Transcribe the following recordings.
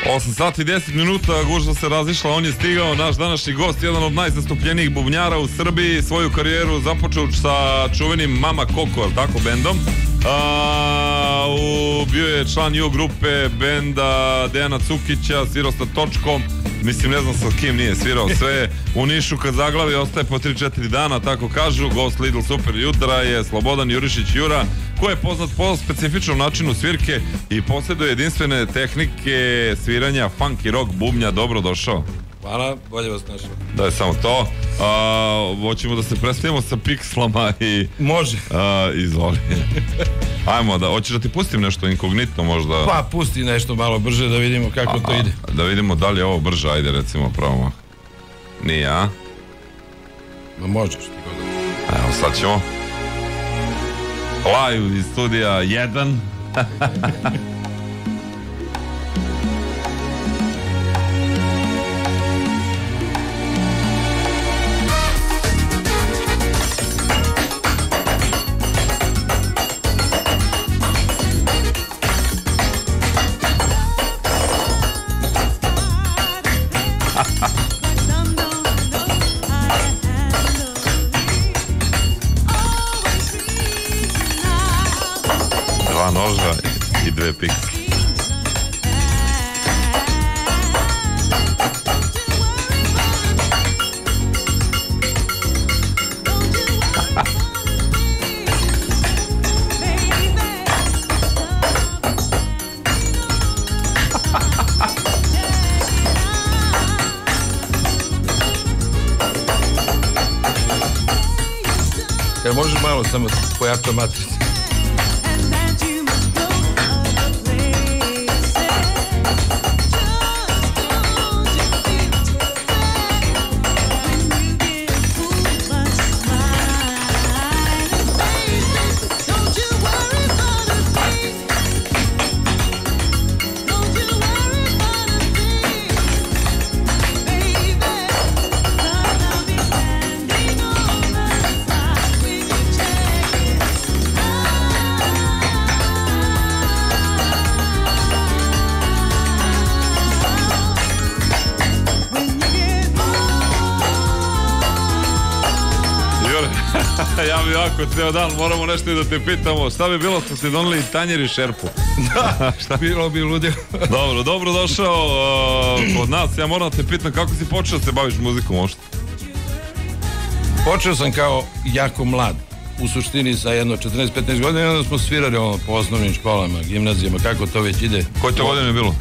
8 sati i 10 minuta, gužva se razišla, on je stigao, naš današnji gost, jedan od najzastupljenijih bubnjara u Srbiji, svoju karijeru započeo sa čuvenim Mama Koko, ali tako, bendom. Bio je član U grupe benda Dejana Cukića, svirao sa Točkom, mislim ne znam sa kim nije svirao sve. U Nišu kad zaglavi ostaje po 3-4 dana, tako kažu. Gost Lidl Super jutra je Slobodan Jurišić Jura, koji je poznat po specifičnom načinu svirke i posjeduje jedinstvene tehnike sviranja funk i rock bubnja. Dobro došao. Hvala, bolje vas našao. Da je samo to. Hoćemo da se predstavimo sa pikslama i... Može. Izvoli. Ajmo, hoćeš da ti pustim nešto inkognitno možda? Pa, pusti nešto malo brže da vidimo kako to ide. Da vidimo da li je ovo brže, ajde recimo pravimo. Nije, a? Ma možeš ti god. Evo, sad ćemo. Live iz studija 1. Dva noža i dve piksle. Jel možeš malo samo pojačati matricu? Ja bi ovako ceo dan, moramo nešto i da te pitamo. Šta bi bilo što ste doneli tanjer i šerpu? Da, šta bilo bi ludio. Dobro došao kod nas. Ja moram da te pitam kako si počeo da se baviš muzikom možda? Počeo sam kao jako mlad. U suštini sa jedno 14-15 godina, onda smo svirali po osnovnim školama, gimnazijama, kako to već ide. Koje to godine je bilo?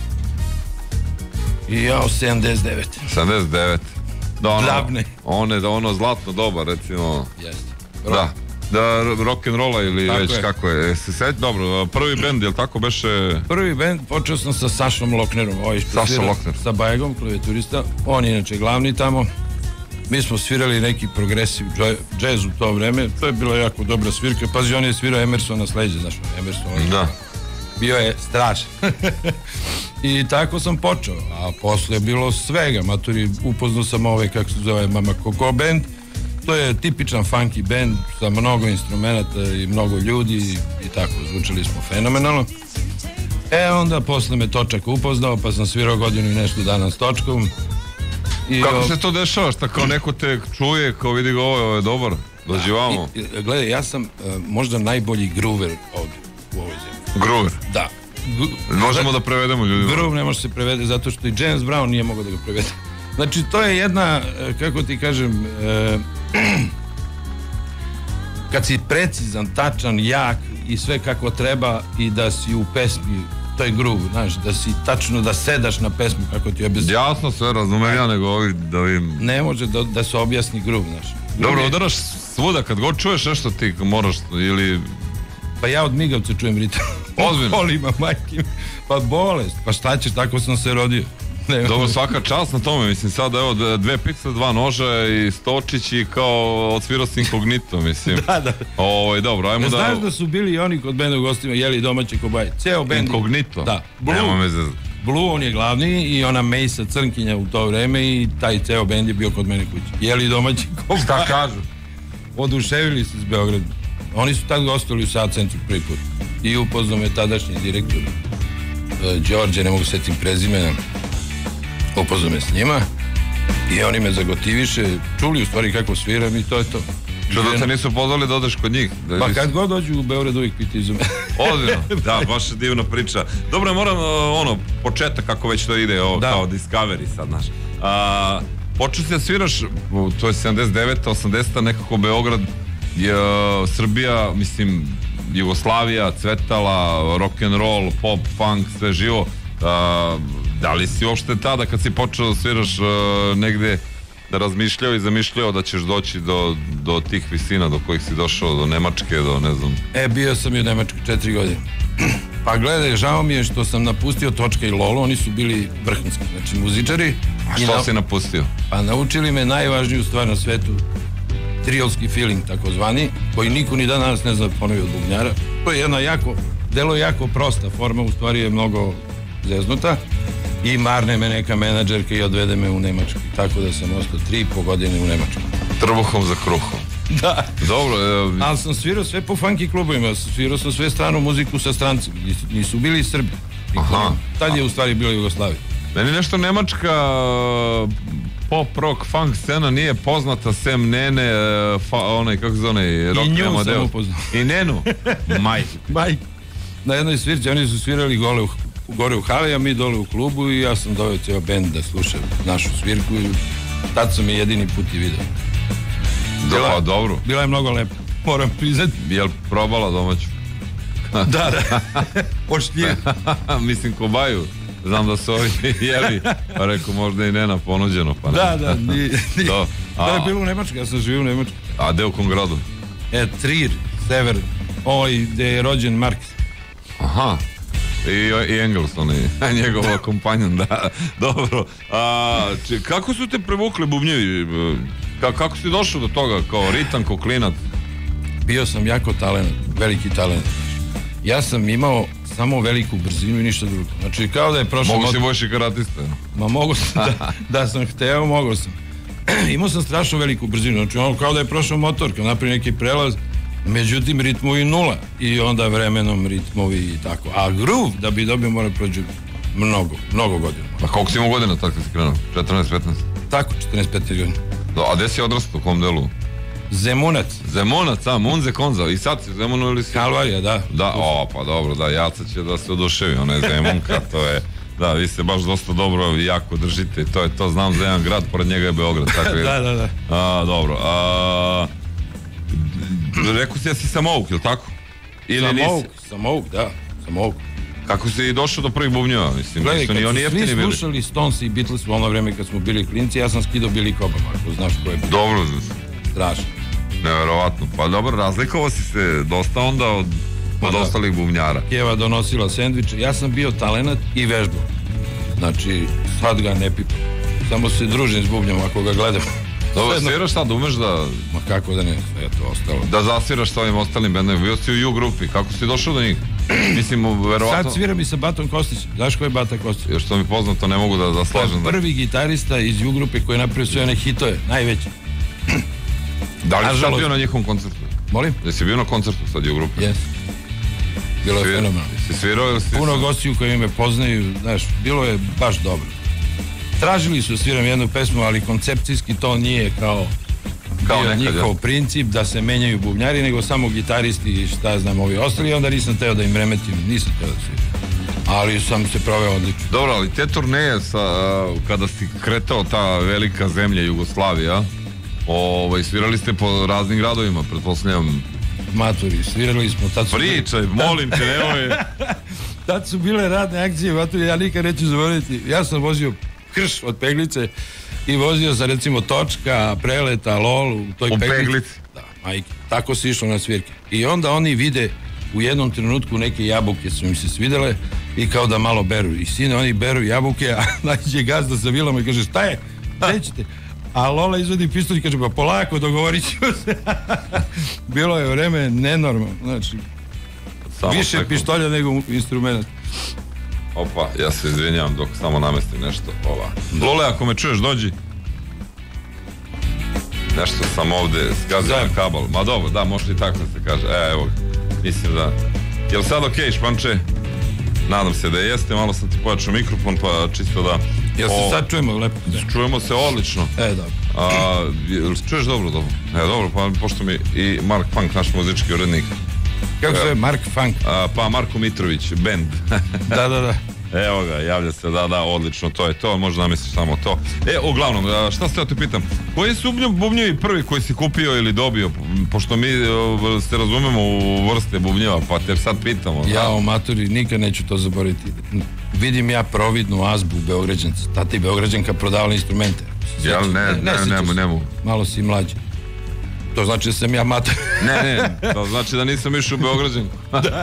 I ja 79. 79. Glavne. Ono zlatno doba, recimo. Jeste. Da, rock'n'rolla ili tako već je. Kako je. Dobro, prvi bend, jel tako beše? Prvi bend, počeo sam sa Sašom Loknerom. Saša Lokner. Sa Bajegom, klavijaturista. On je inače glavni tamo. Mi smo svirali neki progresiv džez u to vreme. To je bila jako dobra svirka. Pazi, on je svirao Emersona s leđa, znaš, Emerson. Da. Bio je strašan. I tako sam počeo. A posle je bilo svega. Maturi, upoznao sam kako se zove Mama Koko band. To je tipičan funky band sa mnogo instrumenta i mnogo ljudi i tako, zvučali smo fenomenalno. Onda posle me Točak upoznao, pa sam svirao godinu i nešto dana s Točkom. Kako se to dešava? Šta kao neko te čuje, kao vidi ga ovo je dobar, dođi vamo? Gledaj, ja sam možda najbolji groover ovdje u ovoj zemlji. Groover? Da. Možemo da prevedemo ljudima? Groove ne može se prevede zato što i James Brown nije mogao da ga prevede. Znači, to je jedna, kako ti kažem, kad si precizan, tačan, jak i sve kako treba i da si u pesmi, to je groove, znaš, da si tačno da sedaš na pesmu kako ti objasni. Jasno sve, razumem ja, nego ovi da vidim. Ne može da se objasni groove, znaš. Dobro, udaraš svuda, kad god čuješ nešto ti moraš, ili... Pa ja od migavca čujem ritam. Ozbiljno? Kolima, majke. Pa bolest, pa šta ćeš, tako sam se rodio. Dobro, svaka čast na tome, mislim sad evo 2 piksle, 2 noža i Stočić i kao odsvirao si inkognito, mislim. Da. Dobro, ajmo da... Znaš da su bili i oni kod mene u gostima, jeli domaće kobaje, ceo bend... Inkognito? Da. Blue, on je glavni i ona Mejsa Crnkinja u to vreme i taj ceo bend je bio kod mene kući. Jeli domaće kobaje. Šta kažu? Oduševili se s Beogradom. Oni su tad gostili u Sad centru prvi put. I upoznao me tadašnji direktor. Đorđe, ne mogu setim prezimena, upoznao me s njima i oni me zagotiviše, čuli u stvari kako sviram i to je to. Što da te nisu pozvali da odeš kod njih? Pa kad god dođu u Beograd uvijek piti za mene. Ozbiljno, da, baš je divna priča. Dobro, moram, početak kako već to ide, kao Discovery sad, znaš. Počeo si da sviraš, to je 79. 80. nekako Beograd, Srbija, mislim, Jugoslavija, cvetala, rock'n'roll, pop, funk, sve živo. Da li si uopšte tada kad si počeo da sviraš negde da razmišljao i zamišljao da ćeš doći do tih visina do kojih si došao, do Nemačke, do ne znam... Bio sam i u Nemačkoj 4 godine. Pa gledaj, žao mi je što sam napustio Točka i Lolo, oni su bili vrhunski, znači muzičari. A što si napustio? Pa naučili me najvažniju stvar na svetu, triolski feeling takozvani, koji niko ni dan danas ne zna ponovi od bubnjara. To je jedna delo jako prosta forma, u stvari je mnogo zeznuta. I marne me neka menadžerka i odvede me u Nemačku. Tako da sam ostao 3,5 godine u Nemačku. Trbuhom za kruhom. Da. Dobro. Ali sam svirao sve po funky klubovima, svirao sam sve stranu muziku sa strancima. Nisu bili Srbi. Aha. Tad je u stvari bila Jugoslavija. Meni nešto nemačka pop, rock, funk scena nije poznata sem Nene, onaj, kako se onaj, rock nju sam upoznao. I Nenu. Majk. Na jednoj svirci, oni su svirali gore u hali, a mi dole u klubu i ja sam doveo ceo bend da sluša našu svirku i tad sam je jedini put i video. Dobro. Bila je mnogo lepa, moram priznati. Jel probala domaću? Da. Poštljiv. Mislim kobaju. Znam da su ovi jeli, pa rekao možda i Nena ponuđeno. Pa da, nije. Da je bilo u Nemačkoj, ja sam živio u Nemačkoj. A gde u kom gradu? Trier, sever, gde je rođen Marks. Aha. I Engels, njegov kompanjon, da. Dobro. Kako su te prevukli bubnjevi? Kako si došao do toga, kao ritam, kao klinac? Bio sam jako talent, veliki talent. Ja sam imao samo veliku brzinu i ništa drugo. Znači, kao da je prošao... Mogu si boš i karatista? Ma mogu sam, da sam hteo, mogu sam. Imao sam strašno veliku brzinu, znači kao da je prošao motor, kao napravi neki prelaz, međutim ritmovi nula i onda vremenom ritmovi i tako. A groove da bi dobio mora prođu mnogo godina. A koliko si imao godina tako kad si krenuo? 14-15? Tako, 14-15 godina. A gde si odrastao, u kom delu? Zemunac, Munze Konza. I sad si u Zemunu ili si? Kalvarija, da. Pa dobro, da, Jaca će da se oduševi, ona je Zemunka, to je... Da, vi se baš dosta dobro i jako držite, to je to, znam za jedan grad, pored njega je Beograd, tako je. Da. Dobro, rekao si da si samouk, ili tako? Samouk, da, samouk. Kako si došao do prvih bubnjeva, mislim, gledaj, nisu ni oni jeftini bili. Svi slušali Stones i Beatles u ono vreme kad smo bili klinci, ja sam skidao Billy Cobham, ako znaš ko je bio. Dobro, strašno. Neverovatno, pa dobro, razlikovao si se dosta onda od ostalih bubnjara. Keva donosila sendviče, ja sam bio talenat i vežbao. Znači, sad ga ne pipam. Samo se družim s bubnjom ako ga gledam. Dobro, sviraš sad, umeš da... Ma kako da ne, sve je to ostalo. Da zasviraš s ovim ostalim bendovima, bio si u U grupi, kako si došao do njih? Mislim, verovatno... Sad sviram i sa Batom Kostićem, znaš ko je Bata Kostić? Još što mi poznato, ne mogu da slažem. Prvi gitarista iz U grupe koji je napravio sve one hitove, najveći. Da li si sad bio na njihovom koncertu? Molim? Da si bio na koncertu sad U grupe? Jes. Bilo je fenomenalno. Si svirao ili si... Puno gostiju koji me poznaju, znaš, bilo je baš dobro. Tražili su sviram jednu pesmu, ali koncepcijski to nije kao njihov princip da se menjaju bubnjari, nego samo gitaristi i šta znam ovi ostali, onda nisam teo da im remetim, nisam teo da sviram. Ali sam se proveo odlično. Dobro, ali te turneje kada si kretao ta velika zemlja Jugoslavija, svirali ste po raznim gradovima, pretpostavljam. Maturi, svirali smo. Pričaj, molim te, nemoj. Tad su bile radne akcije, maturi, ja nikad neću zaboraviti. Ja sam vozio Krš od Peglice i vozio sam recimo Točka, Preleta, Lolu u toj Peglici. Da, majke. Tako se išlo na svirke. I onda oni vide u jednom trenutku neke jabuke su im se svidele i kao da malo beru. I sine, oni beru jabuke, a nađe gazda sa vilama i kaže, šta je? Nećete? A Lola izvodi pištolj i kaže, pa polako, dogovorit ćemo se. Bilo je vreme nenormalno, znači više pištolja nego instrumenta. Opa, ja se izvinjavam dok samo namestim nešto. Lole, ako me čuješ, dođi. Nešto sam ovde zgazio na kabel. Ma dobro, da, može i tako da se kaže. Evo, mislim da... Jel sad okej, Španče? Nadam se da jeste, malo sam ti pojačao mikrofon, pa čisto da... Jel se sad čujemo lepo? Čujemo se odlično. Dobro. Čuješ dobro? Dobro, pa pošto mi i Mark Funk, naš muzički urednik. Kako se zove Mark Funk? Pa Marko Mitrović, band. Da. Evo ga, javlja se, da, odlično, to je to, možda namisliš samo to. Uglavnom, šta ste te pitam, koji su bubnjevi prvi koji si kupio ili dobio, pošto mi se razumemo u vrste bubnjeva, pa te sad pitamo. Ja o maturi nikad neću to zaboraviti. Vidim ja providnu azbu u Beograđancu, tata i Beograđanka prodavali instrumente. Ne mogu. Malo si mlađi. To znači da sam ja mator. Ne, to znači da nisam išao u Beograđanku.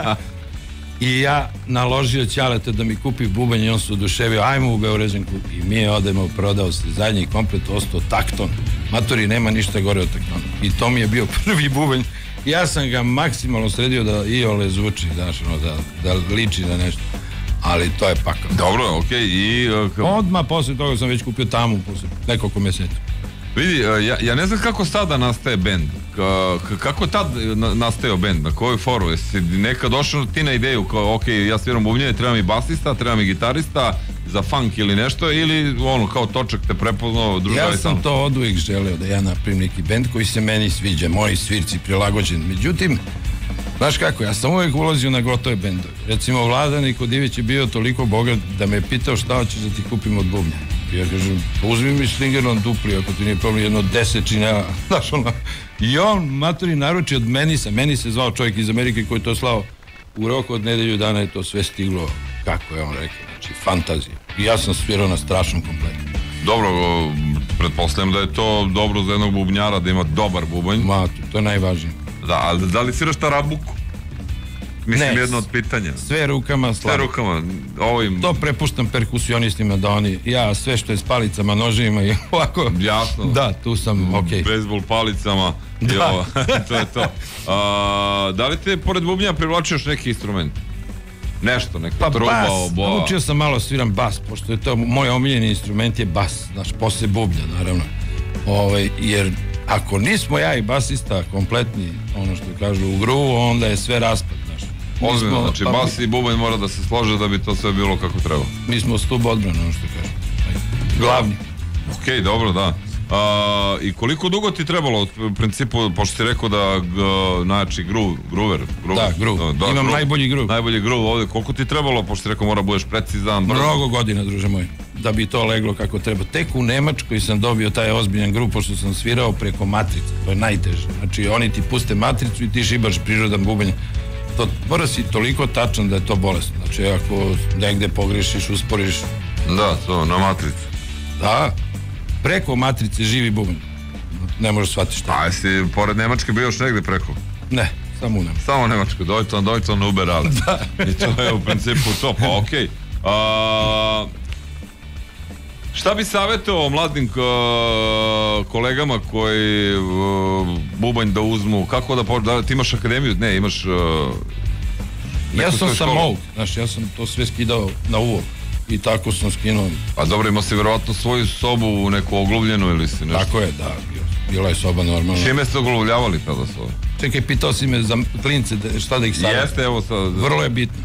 I ja naložio Ćaleta da mi kupi bubanj i on se oduševio, ajmo u Beograđanku i mi odemo, prodao se zadnji komplet, ostao takton. Matori, nema ništa gore od taktona. I to mi je bio prvi bubanj. Ja sam ga maksimalno sredio da iole zvuči, znaš, da liči na nešto. Ali to je pakao. Dobro, okej. Odmah posle toga sam već kupio tamu, posle nekoliko mjeseci. Vidi, ja ne znam kako sada nastaje bend. Kako tad nastajao bend? Na koju foru? Jesi nekad došao ti na ideju kao, ok, ja sviram bubnjeve, treba mi basista, treba mi gitarista za funk ili nešto, ili ono, kao točak te prepoznao, družavi sam? Ja sam to oduvijek želeo da ja napravim neki bend koji se meni sviđa, moji svirci prilagođen. Međutim, znaš kako, ja sam uvijek ulazio na gotove bendove. Recimo, Vladan Nikodivić je bio toliko bogat da me je pitao šta hoćeš da ti kupim od bubnja. Ja kažem, uzmi mi Slingerland dupli, ako ti nije problem, jedno 10 činela, znaš ono. I on, matori, naruči od meni se zvao čovjek iz Amerike koji to slao. U roku od nedelju dana je to sve stiglo, kako je on rekao, znači, fantazija. I ja sam svirao na strašnom kompletu. Dobro, pretpostavljam da je to dobro za jednog bubnjara, da ima dobar bubanj. To je najvažnije. Da, ali da li sviraš tarabuku? Mislim, jedno od pitanja. Sve rukama, Sve rukama. To prepuštam perkusionistima da oni, ja sve što je s palicama, nožima i ovako. Jasno. Da, tu sam, okej. Bejzbol palicama. Da. To je to. Da li te pored bubnja privlači još neki instrument? Nešto, neka truba, oboa? Naučio sam malo sviram bas, pošto je to moj omiljeni instrument je bas, znaš, posle bubnja, naravno. Jer ako nismo ja i basista kompletni, ono što kažu u gruvu, onda je sve raspad, znaš. Ozbiljno, znači bas i bubanj mora da se slože da bi to sve bilo kako treba. Mi smo stup odbrane, ono što kažu. Glavni. Okej, dobro, da. I koliko dugo ti trebalo, u principu, pošto si rekao da najjači gruver. Da, gruv. Imam najbolji gruv. Najbolji gruv ovdje. Koliko ti trebalo, pošto si rekao mora budeš precizan? Mnogo godina, druže moj, da bi to leglo kako treba. Tek u Nemačkoj sam dobio taj ozbiljan gruv, pošto sam svirao preko matrice. To je najteže. Znači, oni ti puste matricu i ti šibaš prirodan bubanj. To mora si toliko tačan da je to bolesno. Znači, ako negde pogrešiš, usporiš... Da, to, na matricu. Da, preko matrice živi bubanj. Ne možeš shvatiti šta. A jesi pored Nemačke bio još negde preko? Ne, samo u Nemačku. Samo u Nemačku, Deutschland Uber, ali. Da. I to je u principu to, pa okej. Šta bi savjetovao mladim kolegama koji bubanj da uzmu, kako da ti imaš akademiju? Ne, imaš... Ja sam samouk, znaš, ja sam to sve skidao na uvod i tako sam skinuo. A dobro, imao si vjerovatno svoju sobu neku ogluvljenu ili si nešto? Tako je, da, bila je soba normalna. Čime ste ogluvljavali tada soba? Čekaj, pitao si me za klince šta da ih savjetujem. Jeste, evo sad. Vrlo je bitno.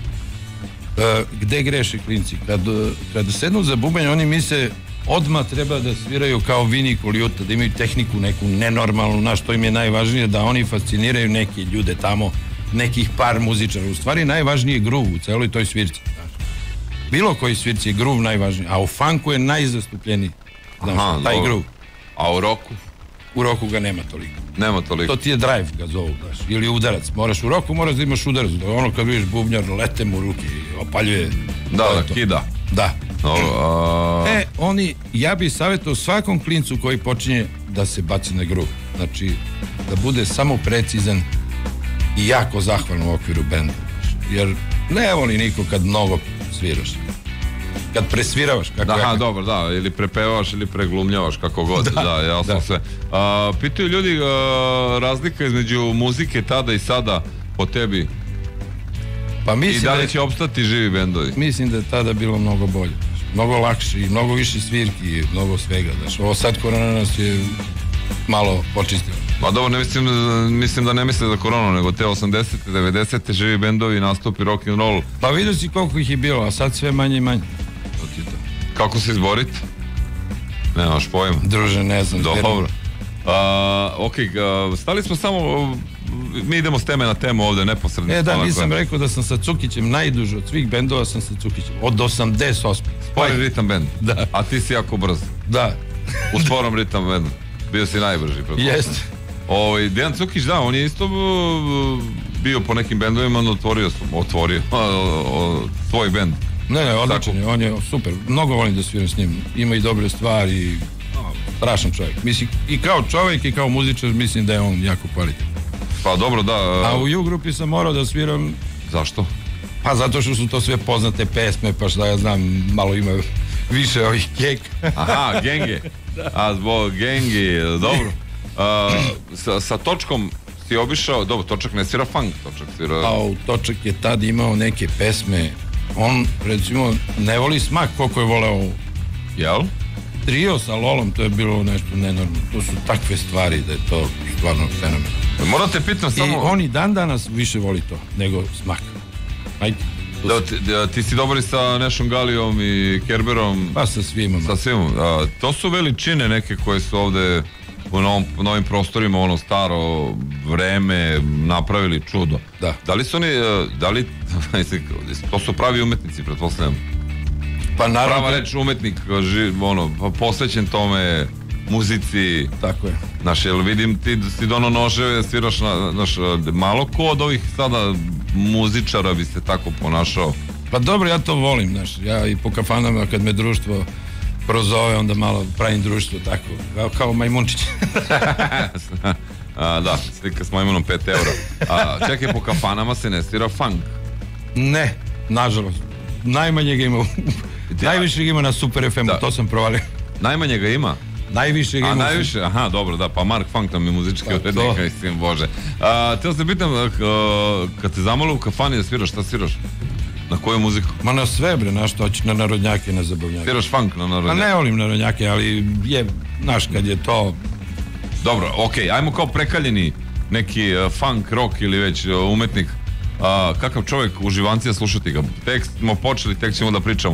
Gde greše klinci? Kad sednu za bubanj, oni misle odmah treba da sviraju kao Vini Koljuta, da imaju tehniku neku nenormalnu, na što im je najvažnije, da oni fasciniraju neke ljude tamo, nekih par muzičara. U stvari najvažnije je groove u celoj toj svirci. Bilo koji svirci je groove najvažniji, a u funku je najzastupljeniji. Znaš, taj groove. A u roku? U roku ga nema toliko. Nema toliko. To ti je drive ga zovu, znaš, ili udarac. Moraš u roku, moraš da imaš udarac. Ono kad vidiš bubnjar, lete mu ruke i opaljuje. Da, kida. Da. Oni, ja bih savjetovao svakom klincu koji počinje da se baci na groove. Znači, da bude samo precizan i jako zahvalan u okviru benda. Jer ne voli niko kad mnogo sviraš. Kad presviravaš. Aha, dobro, da, ili prepevaš ili preglumljavaš, kako god. Da, jasno sve. Pitaju ljudi razlika između muzike tada i sada po tebi. Pa i da li će opstati živi bendovi? Mislim da je tada bilo mnogo bolje. Mnogo lakše i mnogo više svirki i mnogo svega. Ovo sad korona nas je malo počistilo. Pa dobro, mislim da ne misle za koronu, nego te 80. 90. živi bendovi, nastupi rock and roll. Pa vidio si koliko ih je bilo, a sad sve manje i manje. Kako se izboriti? Nemaš pojma. Druže, ne znam. Dobro. Ok, stali smo samo, mi idemo s teme na temu ovde neposredno. Da, nisam rekao da sam sa Cukićem najduže od svih bendova, sam sa Cukićem od 88. Spori ritam bend. Da. A ti si jako brz. Da. U sporom ritam bendu. Bio si najbrži. Jeste. Dejan Cukić, da, on je isto bio po nekim bendovima, on otvorio svoj bend. Ne, odličan je, on je super. Mnogo volim da sviram s njim. Ima i dobre stvari. Strašan čovjek. Mislim, i kao čovjek i kao muzičar mislim da je on jako kvalitetan. Pa dobro, da. A u U grupi sam morao da sviram. Zašto? Pa zato što su to sve poznate pesme, pa šta ja znam, malo ima više ovih kek. Aha, genge. A zbog gengi, dobro. Sa Točkom si obišao, dobro, Točak ne svira funk, Točak svira... A Točak je tad imao neke pesme, on recimo ne voli Smak koliko je voleo. Jel? Trio sa Lolom, to je bilo nešto nenormalno, to su takve stvari da je to stvarno fenomen. Morate pitam samo... I on i dan danas više voli to nego Smak. Ajde. Ti si dobri sa Nešom Galijom i Kerberom? Pa sa svima. Sa svima. To su veličine neke koje su ovde u novim prostorima, ono staro vreme napravili čudo. Da. Da li su oni, to su pravi umetnici, pretpostavljam? Pa naravno. Prava reč umetnik, posvećen tome, muzici. Tako je. Znaš, jel vidim ti da si dono noževe, sviraš malo ko od ovih sada muzičara bi se tako ponašao? Pa dobro, ja to volim, znaš, ja i po kafanama kad me društvo prozove, onda malo pravim društvo tako, kao majmunčić. Da, slika s majmunom 5 eura. Čekaj, po kafanama se ne svira funk? Ne, nažalost. Najmanje ga ima, najviše ga ima na Super FM-u, to sam provalio. Najmanje ga ima? Najviše ga ima. Najviše, aha, dobro, da, pa Mark Funk nam je muzički urednik, mislim, bože. Teo se pitam, kad te zamalo u kafani da sviraš, šta sviraš? Na koju muziku? Ma na sve, bre, na što hoćeš, na narodnjake, na zabavnjake. Sviraš funk na narodnjake? Pa ne volim narodnjake, ali je, znaš, kad je to... Dobro, okej, ajmo kao prekaljeni neki funk, rock ili već umetnik. Kakav čovjek, uživancija, slušati ga. Tek smo počeli, tek ćemo da pričamo.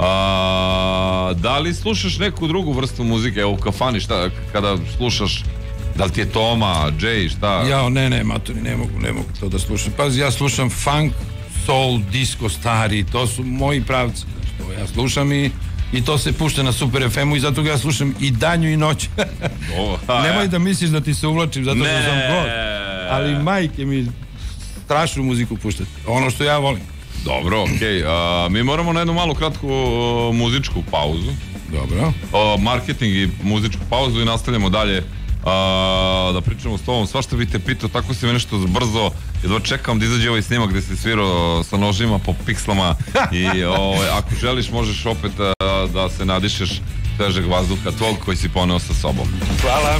Da li slušaš neku drugu vrstu muzike, evo u kafani, šta, kada slušaš, da li ti je Toma, Jay, šta? Jao, ne, maturi, ne mogu to da slušam. Pazi, ja slušam funk, soul, disco, stari, to su moji pravci, znači, ja slušam i to se pušta na Super FM-u i zato ga ja slušam i danju i noć. Nemoj da misliš da ti se uvlačim zato što sam god, ali majke mi strašnu muziku puštati, ono što ja volim. Dobro, okej. Mi moramo na jednu malu kratku muzičku pauzu. Dobro. Marketing i muzičku pauzu i nastavljamo dalje da pričamo s tobom. Svašta bi te pitao, tako si me nešto brzo, jedva čekam da izađe ovaj snimak gde si svirao sa nožima po pikslama i ako želiš možeš opet da se nadišeš svežeg vazduha tvog koji si poneo sa sobom. Hvala.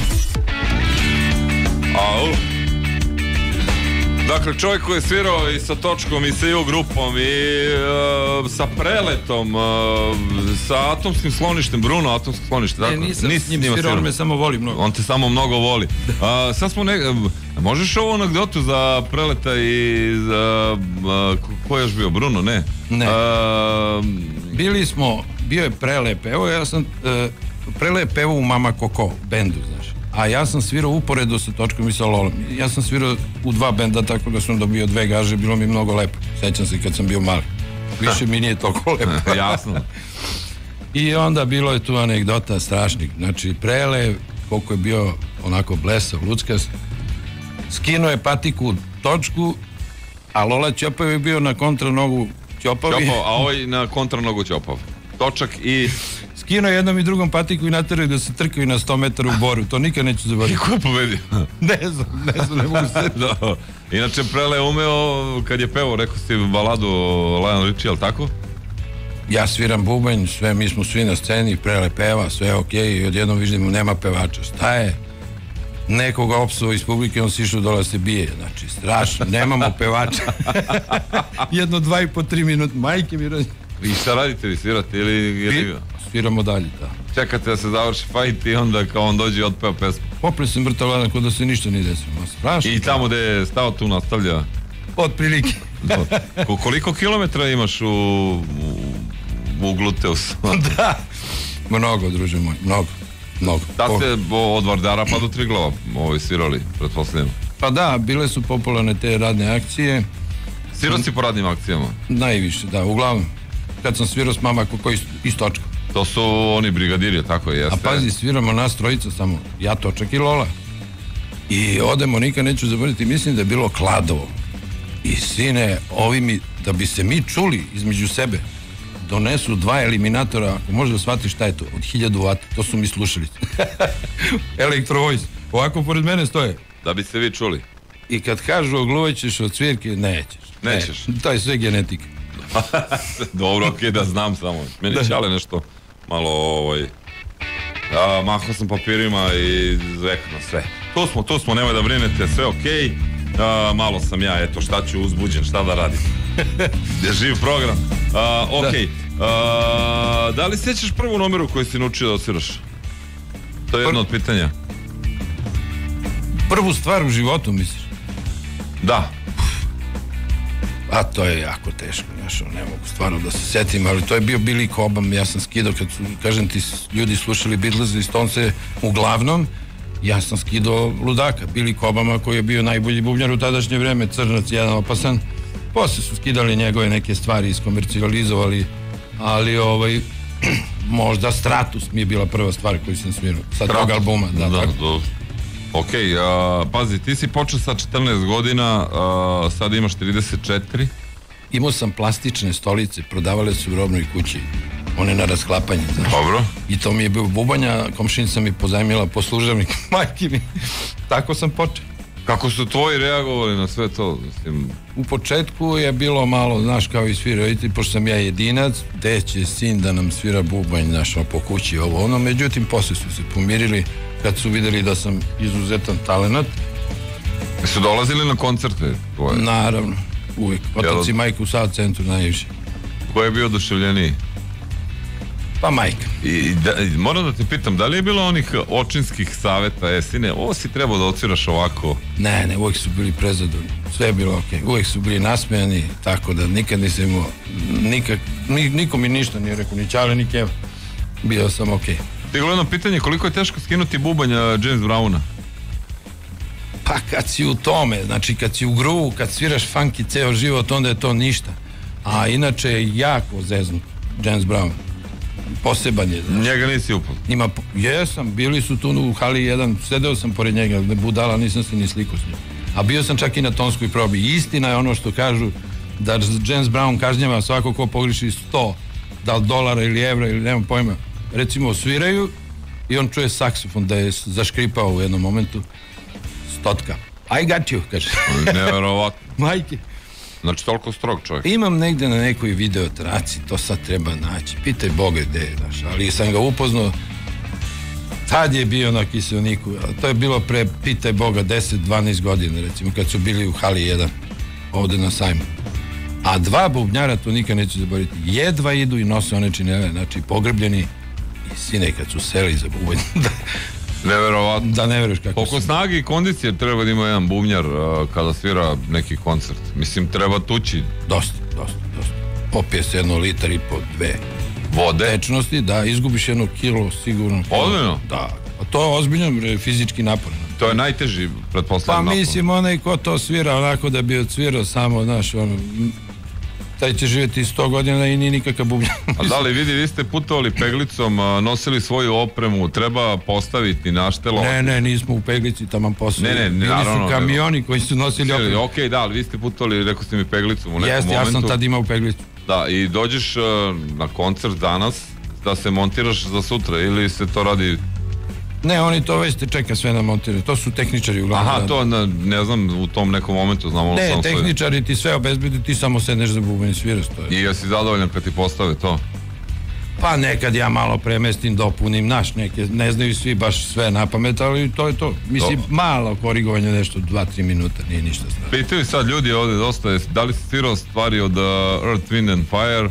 Dakle, čovjek koji je svirao i sa Točkom i sa U grupom i sa Preletom, sa Atomskim skloništem, Bruno, Atomsko sklonište. Ne, nisam s njim svirao, on me samo voli mnogo. On te samo mnogo voli. Sad smo možeš ovu anegdotu za Preleta i ko je još bio? Bruno, ne? Ne. Bio je Prelep, evo ja sam Prelep evo u Mama Koko bendu, znaš. A ja sam svirao uporedo sa Točkom i sa Lolom. Ja sam svirao u 2 benda, tako da sam dobio 2 gaže, bilo mi mnogo lepo. Sećam se kad sam bio mali. Više mi nije toliko lepo. Jasno. I onda bilo je tu anegdota strašnih. Znači, Prele, koliko je bio onako blesav, luckas, skinuo je patiku Točku, a Lola Ćopov je bio na kontranogu Ćopovi. A ovaj na kontranogu Ćopov. Točak i... Skinuo jednom i drugom patiku i nateraju da se trkaju na 100 metara u Boru. To nikad neću zaboraviti. I ko je pobedio? Ne znam, ne mogu se... Inače, Prele je umeo, kad je pevao, rekao si baladu Lionel Richie, ali tako? Ja sviram bubanj, sve, mi smo svi na sceni, Prele peva, sve je okej, i odjednom vidimo, nema pevača. Šta je? Nekoga opsuo iz publike, on si išao dole se bije. Znači, strašno, nemamo pevača. Jedno 2,5-3 minuta, majke mi rođe. I šta radite vi, svirate ili... Sviramo dalje, da. Čekate da se završi fajt i onda kao on dođe i otpeva pesmu. Opet sam mrtav ladan, kod da se ništa nije desilo. Strašno. I tamo gde je stao tu nastavlja? Od prilike. Koliko kilometra imaš u Gluteus? Da. Mnogo, druže moj, mnogo. Da ste od Vardara pa do Triglava svirali, pretpostavljam? Pa da, bile su popularne te radne akcije. Svirao si po radnim akcijama? Najviše, da, uglavnom. Kad sam svirao s Mama Koko iz Točka. To su oni brigadiri, tako jeste? A pazi, sviramo nas trojica samo, ja, Točak i Lola. I odemo, nikad neću zaboraviti, mislim da je bilo Kladovo. I sine, ovi mi, da bi se mi čuli između sebe, donesu 2 eliminatora, ako možeš da shvatiš šta je to, od 1000 W, to su mi slušali. Electro Voice, ovako pored mene stoje. Da bi se vi čuli. I kad kažu ogluvaćeš od svirke, nećeš. To je sve genetika. Dobro, okej, da znam samo. Meni Čale nešto malo mahao sam papirima i zvekno sve. Tu smo, nemoj da brinete, sve okej. Malo sam ja, eto, šta ću, uzbuđen, šta da radim. Je živ program. Okej. Da li sjećaš prvu numeru koju si naučio da odsviraš? To je jedno od pitanja. Prvu stvar u životu, misliš? Da. A to je jako teško, ne mogu stvarno da se setim, ali to je bio Billy Cobham, ja sam skidao, kad su, kažem ti, ljudi slušali Beatles i Stonese, uglavnom, ja sam skidao ludaka, Billy Cobhama, koji je bio najbolji bubnjar u tadašnje vreme, crnac, jedan opasan, posle su skidali njegove neke stvari, iskomercijalizovali, ali možda Stratus mi je bila prva stvar koju sam svirao, sa tog albuma. Da. Okej, pazi, ti si počeo sa 14 godina, sad imaš 34. Imao sam plastične stolice, prodavale su u robnoj kući, one na rasklapanje, znaš. Dobro. I to mi je bio bubanja, komšinica mi pozajmila poslužavnik, majke mi. Tako sam počeo. Kako su tvoji reagovali na sve to? U početku je bilo malo, znaš, kao i svi roditelji, pošto sam ja jedinac, gde će sin da nam svira bubanj, znaš, po kući, međutim, posle su se pomirili, kad su videli da sam izuzetan talenat. Su dolazili na koncerte tvoje? Naravno, uvijek. Otac i majka u Sava centru najviše. Ko je bio oduševljeniji? Pa majka. I moram da te pitam, da li je bilo onih očinskih saveta, sine, ovo si trebao da odsviraš ovako? Ne, uvijek su bili prezadovoljni, sve je bilo okej. Uvijek su bili nasmejani, tako da nikad nisam imao, niko mi ništa nije rekao, ni Čale, ni Keva. Bio sam okej. Ti gledam pitanje, koliko je teško skinuti bubanja James Browna? Pa kad si u tome, znači kad si u gruvu, kad sviraš funky ceo život, onda je to ništa. A inače je jako zeznut James Brown. Poseban je. Znači. Njega nisi upao? Jesam, bili su tu u hali 1, sedeo sam pored njega, budala, nisam se ni slikao s njim. A bio sam čak i na tonskoj probi. Istina je ono što kažu da James Brown kažnjava svako ko pogreši 100, da li dolara ili evra ili nemam pojma. Recimo sviraju i on čuje saksofon da je zaškripao u jednom momentu. 100. I got you, kaže. Neverovatno. Majke. Znači toliko strog čovjek. Imam negde na nekoj video traci, to sad treba naći. Pitaj Boga gde je, znaš, ali sam ga upoznao. Tad je bio na Kiselniku, a to je bilo pre, pitaj Boga, 10-12 godina, recimo, kad su bili u hali 1, ovde na sajmu. A 2 bubnjara, to nikad neću zaboraviti, jedva idu i nose one činele, znači pogrbljeni, i sine kad su seli za bubanj. Neverovatno. Da ne veruješ kako Oko snage i kondicije treba da ima jedan bubnjar kada svira neki koncert. Mislim, treba tući. Dosta. Popije se 1,5 litar, 2 vode. Tečnosti, da, izgubiš 1 kilo sigurno. Ozbiljno? Da. A to je ozbiljno fizički napor. To je najteži, pretpostavljam, napor. Pa mislim, onaj ko to svira onako da bi odsvirao samo, znaš, taj će živjeti 100 godina i nije nikakav bubnjar. A da li vidi, vi ste putovali peglicom, nosili svoju opremu, treba postaviti naštelo? Ne, nismo u peglici, taman poslali. Ne, bili naravno. Su kamioni koji su nosili opremu. Okej, da, ali vi ste putovali, rekao ste mi peglicom u nekom momentu. Ja sam tad imao peglicu. Da, i dođeš na koncert danas da se montiraš za sutra ili se to radi... Ne, oni to već te čeka sve na montiraju. To su tehničari uglavnom. Aha, to ne znam, u tom nekom momentu znamo... Ne, tehničari ti sve obezbedi, ti samo sedneš za bubanj i sviraš to. I jesi zadovoljan kad ti postave to? Pa nekad ja malo premestim, dopunim, neke, ne znaju svi baš sve na pamet, ali to je to. Mislim, malo korigovanje, nešto 2-3 minuta, nije ništa strašno. Pitaju sad ljudi ovde dosta, da li si svirao stvari od Earth, Wind and Fire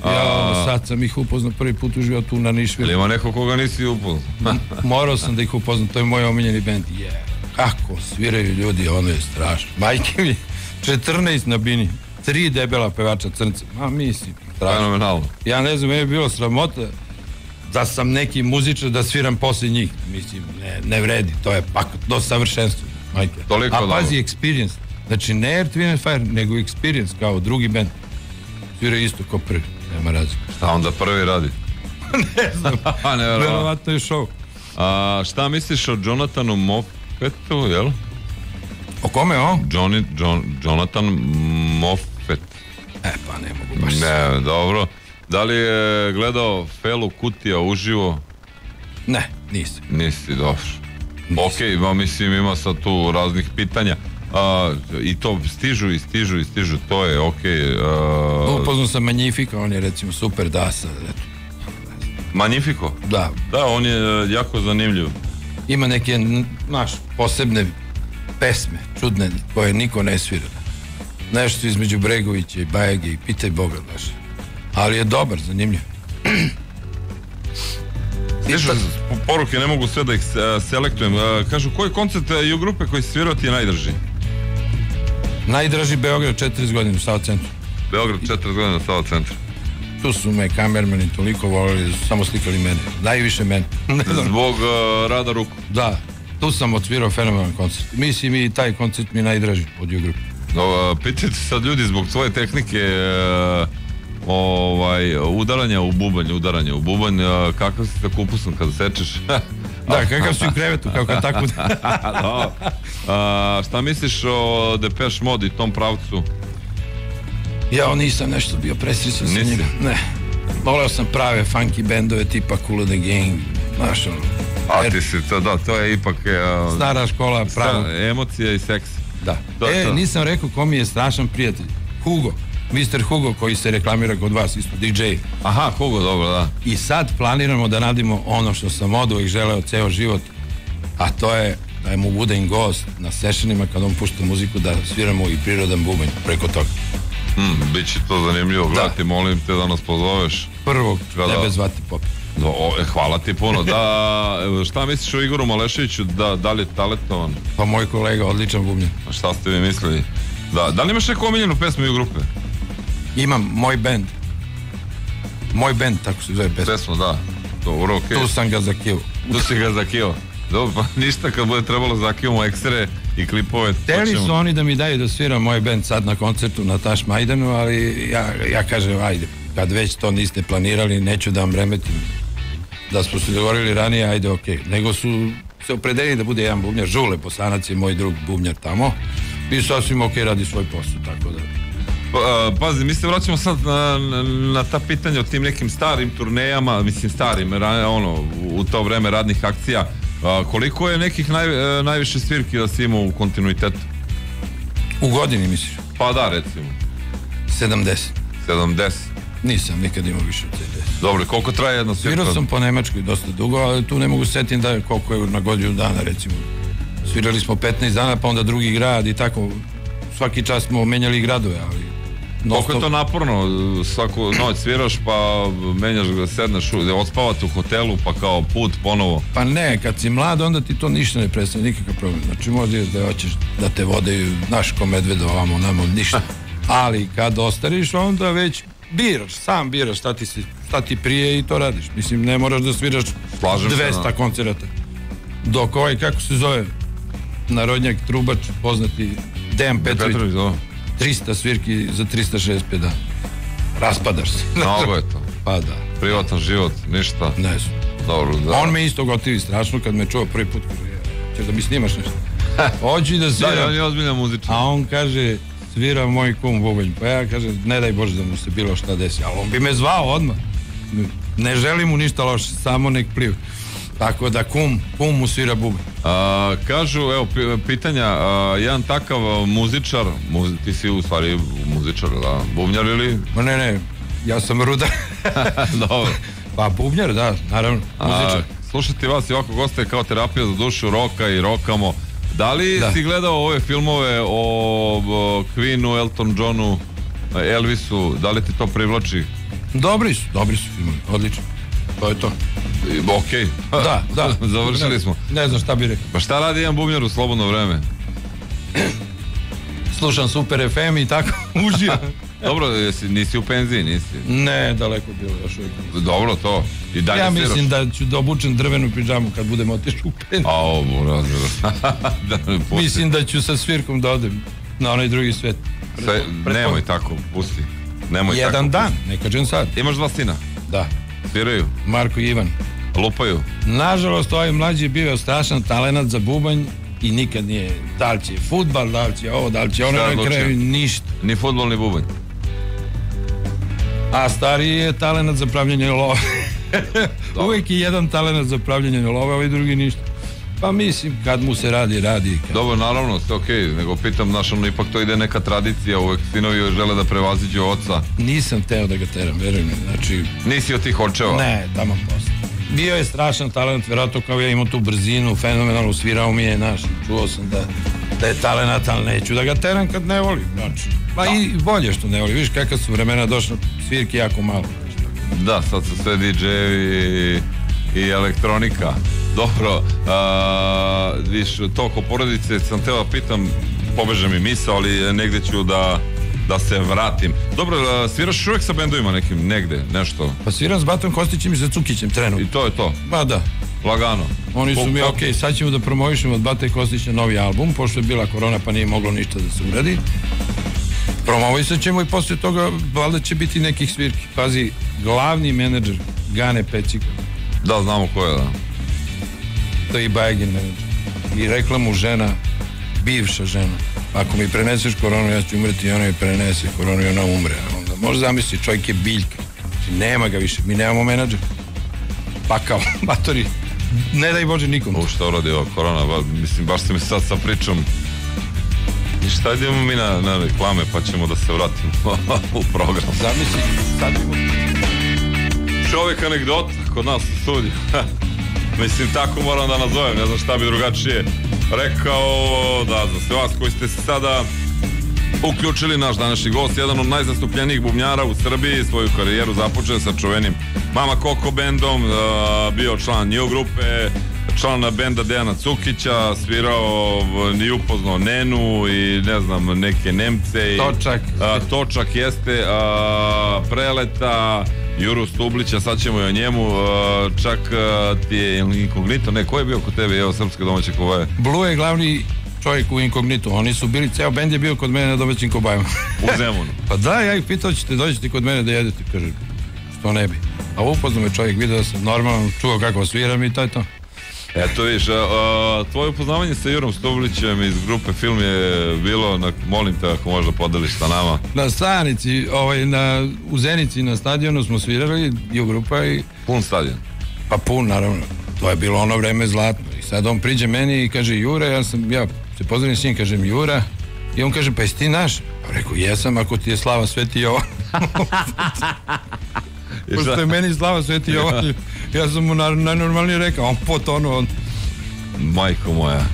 Sad sam ih upoznao prvi put u životu na Nišvilu. Ili ima neko koga nisi upoznao? Morao sam da ih upoznam, to je moj omiljeni bend. Kako sviraju ljudi, ono je strašno. Majke mi, 14 na bini, 3 debela pevača crnca. Mislim, strašno. Fenomenalno. Ja ne znam, meni je bilo sramota da sam neki muzičar da sviram posle njih. Mislim, ne vredi, to je pak do savršenstva. Majke. A pazi, experience. Znači, ne Earth, Wind and Fire, nego experience kao drugi bend. Sviraju isto kao prvi, nema razlika. Šta onda prvi radi? Ne znam, verovatno je show. Šta misliš o Jonathanu Moffettu, jel? O kome on? Jonathan Moffett. Pa ne mogu baš. Ne, dobro. Da li je gledao Felu Kutija uživo? Ne, nisam. Nisi, dobro. Ok, mislim ima sad tu raznih pitanja. I to stižu, to je ok. Upoznao sam Magnifico, on je recimo super dasa. Magnifico? Da. Da, on je jako zanimljiv. Ima neke, posebne pesme, čudne, koje niko ne svira. Nešto između Bregovića i Bajage i pitaj Boga baš. Ali je dobar, zanimljiv. Poruke, ne mogu sve da ih selektujem. Kažu, koji koncert i u grupe koji si svirao ti je najdraži? Najdraži Beograd 40 godina u Sava centru. Beograd 40 godina u Sava centru. Tu su me kamermani toliko volili da su samo slikali mene. Najviše mene. Zbog rada ruku. Da, tu sam odsvirao fenomenalan koncert. Mislim i taj koncert mi je najdraži od grupe. Pitajte sad ljudi zbog tvoje tehnike udaranja u bubanj, kakav si tako upusan kada sečeš? Da, kakav si u krevetu, kao kad tako... Šta misliš o Depeche Mode i tom pravcu? Ja nisam nešto bio presrećan sa njega. Ne. Voleo sam prave funky bendove tipa Kool and the Gang, znaš ono. Ti si, to je ipak... Stara škola, pravo. Emocija i seks. Da. Nisam rekao ko mi je strašan prijatelj. Hugo. Mr. Hugo koji se reklamira kod vas, isto DJ. Aha, Hugo, dobro, da. I sad planiramo da radimo ono što sam od uvijek želeo ceo život, a to je da mu budem gost na sessionima kad on pušta muziku, da sviramo i prirodan bubanj preko toga. Biće to zanimljivo, gledati, molim te da nas pozoveš. Prvog, tebe zvati Popi. Hvala ti puno. Šta misliš o Igoru Maleševiću, da li je talentovan? Pa moj kolega, odličan bubnjar. A šta ste vi mislili? Da li imaš neku omiljenu pesmu u grupe? Imam, Moj bend, tako se zove pesma. Pesma, da. Dobro, okej. Tu sam ga zakio. Tu si ga zakio. Dobro, pa ništa, kad bude trebalo zakijemo eksere i klipove. Hteli su oni da mi daju da sviram Moj bend sad na koncertu na Taš Majdanu, ali ja kažem, ajde, kad već to niste planirali, neću da vam remetim. Da smo se dogovorili ranije, ajde, okej. Nego su se opredelili da bude jedan bubnjar, Žule Bosanac je moj drug bubnjar tamo, i sasvim okej radi svoj posao, tako da... Pazi, mi se vraćamo sad na ta pitanja o tim nekim starim turnejama, mislim starim, u to vreme radnih akcija. Koliko je nekih najviše svirki da si imao u kontinuitetu? U godini misliš? Pa da, recimo 70. Nisam nikad imao više od 70. Dobro, koliko traje jedna svirka? Svirao sam po Nemačkoj dosta dugo, ali tu ne mogu setim da koliko je na godinu dana, recimo. Svirali smo 15 dana, pa onda drugi grad i tako. Svaki čas smo menjali gradove, ali... Koliko je to naporno, svaku noć sviraš pa menjaš ga, sedneš, odspavati u hotelu pa kao put ponovo? Pa ne, kad si mlad onda ti to ništa ne predstavlja, nikakav problem. Znači možda da hoćeš da te vode naš ko medvedo ovamo, namo, ništa. Ali kad ostariš onda već sam biraš šta ti prije i to radiš. Mislim, ne moraš da sviraš 200 koncerata. Dok kako se zove, narodnjak trubač, poznati Dejan Petrović. 300 svirki za 365 dana. Raspadaš se. Mnogo je to. Pa da. Privatan život, ništa. Ne znam. Dobro, da. On me isto gotivi strašno kad me čuo prvi put. Kaže, ćeš da mi snimaš nešto? Hoću da sviram. Da, on je ozbiljan muzičar. A on kaže, svira moj kum bubanj. Pa ja kažem, ne daj Bože da mu se bilo šta desi. Ali on bi me zvao odmah. Ne želim mu ništa loše, samo nek pliv. Tako da kum mu svira bubanj. Kažu, evo, pitanja, jedan takav muzičar, ti si u stvari muzičar, da, bubnjar ili? Ne, ja sam rudar. Dobro. Pa bubnjar, da, naravno, muzičar. Slušati vas i ovako goste kao terapija za dušu, roka i rokamo. Da li si gledao ove filmove o Queenu, Elton Johnu, Elvisu, da li ti to privlači? Dobri su filmovi, odlično. To je to. Okej. Da. Završili smo. Ne znam šta bi rekao. Pa šta radi jedan bubnjar u slobodno vreme? Slušam Super FM i tako uživam. Dobro, nisi u penziji, nisi? Ne, daleko bilo još uvijek. Dobro, to. I dalje ja sviraš. mislim da ću da obučem drvenu pidžamu kad budem otišao u penziju. Mislim da ću sa svirkom da odem na onaj drugi svet. Nemoj tako, pusti. Jedan dan, ne kažem sad. Imaš 2 sina? Da. Sviraju? Marko i Ivan. Lupaju? Nažalost, ovaj mlađi je bio strašan talenat za bubanj i nikad nije, da li će fudbal, da li će ovo, da li će ono, na kraju ništa. Ni fudbal, ni bubanj. A stariji je talenat za pravljenje love. Uvijek je jedan talenat za pravljenje love, ovaj drugi ništa. Pa mislim, kad mu se radi. Dobro, naravno, sve okej, nego pitam, znaš, ono, ipak to ide neka tradicija, uvek sinovi žele da prevaziđu oca. Nisam teo da ga teram, verujem mi, znači... Nisi od tih očeva? Ne, tamo posle. Bio je strašan talent, vjerojatno kao ja imao tu brzinu, fenomenalno, svirao mi je, znaš, čuo sam da je talenat, ali neću da ga teram kad ne volim, znači. Pa i bolje što ne volim, viš kakva su vremena došla, svirki jako malo. Da, sad su sve DJ-evi i elektronika. Dobro, viš, toliko porodice sam teo da pitam, pobeže mi misao, ali negde ću da se vratim. Dobro, sviraš uvek sa bendovima nekim, negde, nešto? Pa sviram s Batom Kostićem i sa Cukićem, trenutno. I to je to? Pa da. Lagano? Oni su mi, okej, sad ćemo da promovišemo od Bata Kostića novi album, pošto je bila korona pa nije moglo ništa da se uradi. Promovisat ćemo i posle toga valjda će biti nekih svirki. Pazi, glavni menadžer Gane Pecika. Da, znamo ko je, da. To je i Bajagin menadžer. I rekla mu žena, bivša žena, ako mi preneseš koronu, ja ću umreti i ona mi prenese koronu i ona umre. Onda možda zamisli, čovjek je biljka. Znači, nema ga više, mi nemamo menadžer. Pakao, matori. Ne daj Bože nikom. Šta uradi ova korona, mislim, baš se mi sad sa pričom. I šta idemo mi na reklame, pa ćemo da se vratimo u program. Zamisli, sad imamo... Čovjek anegdota kod nas u studiju. Mislim, tako moram da nazovem, ne znam šta bi drugačije rekao, da za sve vas koji ste se sada uključili, naš današnji gost, jedan od najzastupljenijih bubnjara u Srbiji, svoju karijeru započeo sa čuvenim Mama Koko bendom, bio član New grupe, član benda Dejana Cukića, svirao i upoznao Nenu i ne znam, neke Nemce. Točak jeste, Preleta, Juru Stublića, sad ćemo i o njemu, čak ti je Inkognito, ne, ko je bio kod tebe, evo, srpske domaće kobaje? Blue je glavni čovjek u Inkognitu, oni su bili, ceo bend je bio kod mene na domaćim kobajama. U Zemunu? Pa da, ja ih pitao, ćete dođete kod mene da jedete, kaže, što ne bi. A upoznao me čovjek, vidio da sam normalno čuo kako sviram i to je to. Eto viš, tvoje upoznavanje sa Jurom Stublićem iz grupe Film je bilo, molim te ako možda podeliš sa nama. Na stanici, u Zenici na stadionu smo svirali, Ju grupa i... Pun stadion? Pa pun, naravno. To je bilo ono vreme zlatno. I sad on priđe meni i kaže Jura, ja se pozdravim s njim, kažem Jura, i on kaže, pa jesi ti naš? Pa rekao, jesam, ako ti je Slava Sveti Jovan. Pošto je meni Slava Sveti Jovan, ja sam mu najnormalnije rekao, on potonuo. Majko moja.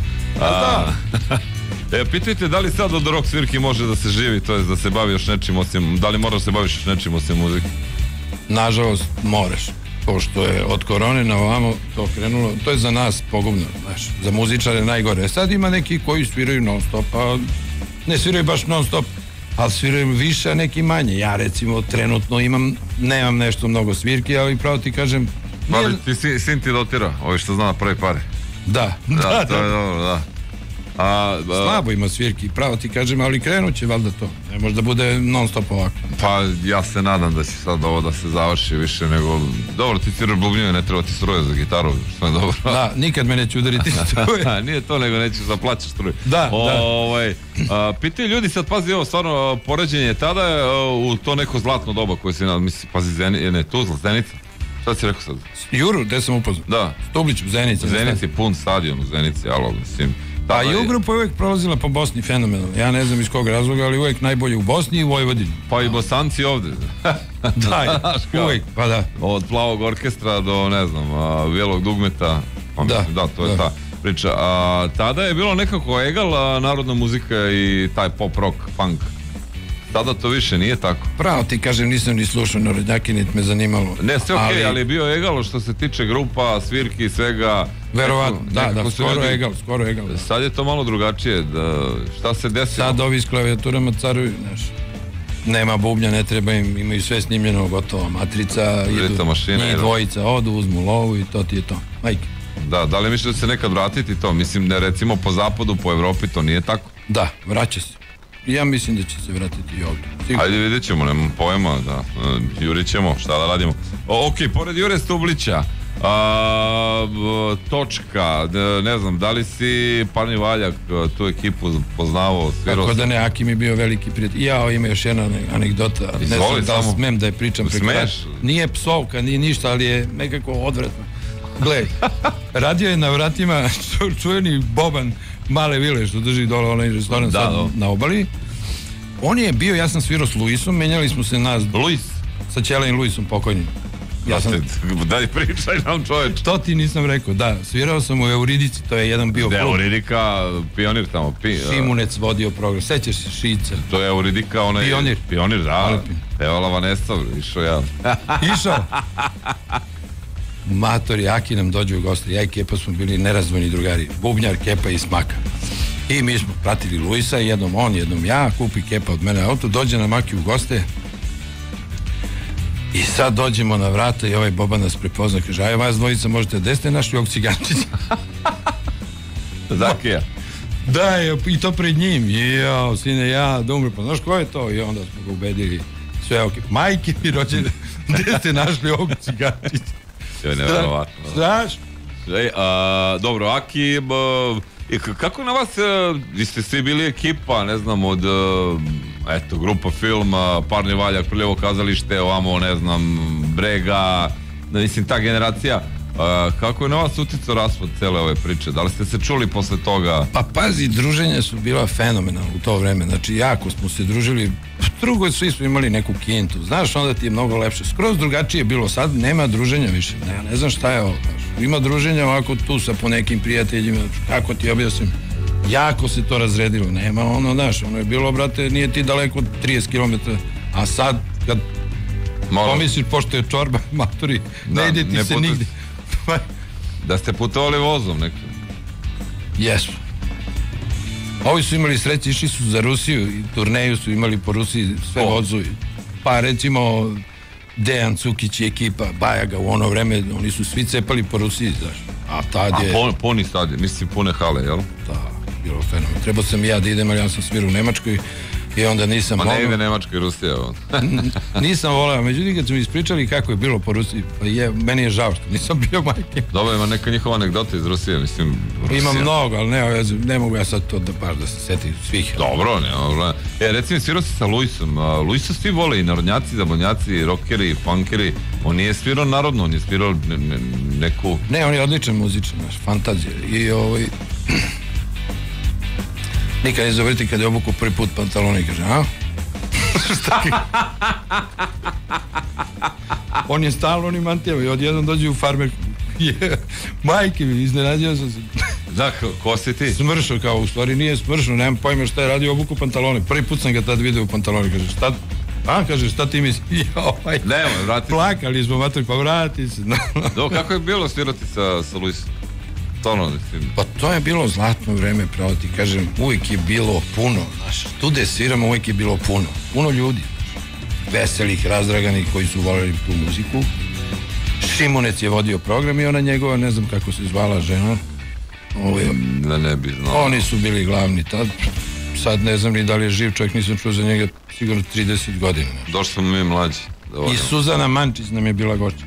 Pitajte da li sad od rock svirki može da se živi, to je da se bavi još nečim osim, da li moraš da se baviš još nečim osim muzike? Nažalost, moraš. Pošto je od korone na ovamo to krenulo, to je za nas pogubno, znaš, za muzičare najgore. Sad ima neki koji sviraju non stop, a ne sviraju baš non stop, ali sviraju više, a neki manje. Ja recimo trenutno nemam nešto mnogo svirki, ali pravo ti kažem... Ali ti sin ti dotira, ovi što zna na prve pare. Da. To je dobro, da. Slabo ima svirki, pravo ti kažem, ali krenut će valjda to. Ne može da bude non stop ovako. Pa ja se nadam da će sad ovo da se završi više nego... Dobro, ti sviraš bubnjeve, ne treba ti struje za gitaru, što je dobro. Da, nikad me neće udariti struje. Nije to, nego nećeš da plaćaš struje. Da. Pitaju ljudi, sad pazi, ovo stvarno poređenje tada u to neko zlatno doba koje se misli, pazi, Tuzla, Zenica. Šta si rekao sad? Juru, gde sam upoznao? Da. Stublić u Zenici. Zenici, pun stadion u Zenici, alo, mislim. A i u grupa je uvijek prolazila po Bosni fenomenalno. Ja ne znam iz kog razloga, ali uvijek najbolje u Bosni i u Vojvodini. Pa i Bosanci ovde. Da, uvijek, pa da. Od Plavog orkestra do, ne znam, Bijelog dugmeta. Da, to je ta priča. Tada je bilo nekako egal narodna muzika i taj pop rock, punk Sada to više nije tako. Pravo ti kažem, nisam ni slušao Narodnjake, niti me zanimalo. Ne, sve okej, ali je bio egalo što se tiče grupa, svirki i svega. Verovatno, da, skoro egalo. Sad je to malo drugačije, šta se desilo? Sad ovi s klavijaturama caruju, znaš. Nema bubnja, ne treba im, imaju sve snimljeno, gotovo, matrica, idu, njih dvojica odu, uzmu lovu i to ti je to. Majke. Da li misliš da će se nekad vratiti to? Mislim da recimo po zapadu, po Evropi to nije tako? Da, vraća se. Ja mislim da će se vratiti i ovdje. Sigurno. Ajde vidjet ćemo, nemam pojma, da, jurit ćemo, šta da radimo. Ok, pored Jure Stublića, Točka, ne znam, da li si Parni Valjak tu ekipu poznavao, svirao? Tako da ne, Aki mi je bio veliki prijatelj. Ja, ima još jedna anegdota, ne znam da li smem da je pričam. Smeš? Nije psovka, nije ništa, ali je nekako odvratno. Gle, radio je na vratima čuveni Boban Male Vile, što drži dole onaj restoran na obali. On je bio, ja sam svirao s Luisom, menjali smo se nas... Luis? Sa Ćelejim Luisom pokojnim. Daj pričaj nam, čoveč. To ti nisam rekao, da. Svirao sam u Euridici, to je jedan bio klub. Euridika, pionir tamo. Šimunec vodio program, sećaš se Šica. To je Euridika, onaj... Pionir, da. Pevala Vanessa, išao ja. Išao? Matori, Aki nam dođe u goste, ja i Kepa smo bili nerazdvojni drugari, Bubnjar, Kepa i Smaka. I mi smo pratili Luisa, jednom on, jednom ja, kupi Kepa od mene auto, dođe nam Aki u goste i sad dođemo na vrata i ovaj Boban nas prepozna, kaže, aj vas dvojica možete, gde ste našli ovog cigančića? Zakija. Da, i to pred njim, jao, sine, ja, da umre, pa znaš ko je to? I onda smo ga ubedili, sve ok, majke mi rođene, gde ste našli ovog cigančića? To je nevjerovatno. Strašno. Dobro, Aki, kako na vas, vi ste svi bili ekipa, ne znam, od, eto, grupa filma, Parni Valjak, Prljevo kazalište, ovamo, ne znam, Brega, mislim, ta generacija, kako je na vas uticao raspad cele ove priče? Da li ste se čuli posle toga? Pa pazi, druženja su bila fenomenalna u to vreme, znači jako smo se družili, drugo svi smo imali neku kintu, znaš, onda ti je mnogo lepše, skroz drugačije bilo, sad nema druženja više, ne znam šta je ovo, ima druženja ovako tu sa po nekim prijateljima, kako ti objasnim, jako se to razredilo, nema ono, znaš, ono je bilo, brate, nije ti daleko 30 km, a sad, kad pomisliš, pošto je čorba, maturi, ne ide ti se nigde. Da ste putovali vozom nekako? Jesu. Ovi su imali sreće, išli su za Rusiju i turneju su imali po Rusiji sve vozovi. Pa recimo Dejan Cukić i ekipa Bajaga u ono vreme, oni su svi cepali po Rusiji, znaš. A tad je... puni stadion, mislim pune hale, jel? Da, bilo fenomen. Trebao sam i ja da idem, ali ja sam svirao u Nemačkoj i onda nisam volao. Ma ne ide Nemačka i Rusija. Nisam volao, međutim kad su mi ispričali kako je bilo po Rusiji, meni je žao što nisam bio majke. Dobro, ima neka njihova anegdota iz Rusije, mislim. Ima mnogo, ali ne mogu ja sad to da se setim svih. Dobro, ne. Recimo, svirao si sa Luisom. Luisa svi vole, i narodnjaci, zabonjaci, rockeri, funkeri. On nije svirao narodno, on je svirao neku... Ne, on je odličan muzičan, naš, fantazija. I nikad ne zavrti kad je obuku prvi put pantalone i kaže, a? On je stalno onim mantijama i odjednom dođe u farmer. Majke mi, iznenadio sam se. Da, ko si ti? Smršao, kao u stvari nije smršao, nemam pojma šta je radio, obuku pantalone. Prvi put sam ga tad vidio u pantalone, kaže, šta? A, kaže, šta ti misli? Nemoj, vrati se. Plakali smo, mater, pa vrati se. Kako je bilo svirati sa Luisom? Pa to je bilo zlatno vreme, pravo ti kažem, uvijek je bilo puno, znaš, tu gde sviramo uvijek je bilo puno ljudi, veselih, razdraganih koji su voljeli tu muziku. Šimunec je vodio program i ona njegova, ne znam kako se zvala žena, ne bi znao. Oni su bili glavni tad, sad ne znam ni da li je živ čovjek, nisam čuo za njega sigurno 30 godina. Došli smo mi mlađi. I Suzana Mančić nam je bila gošća.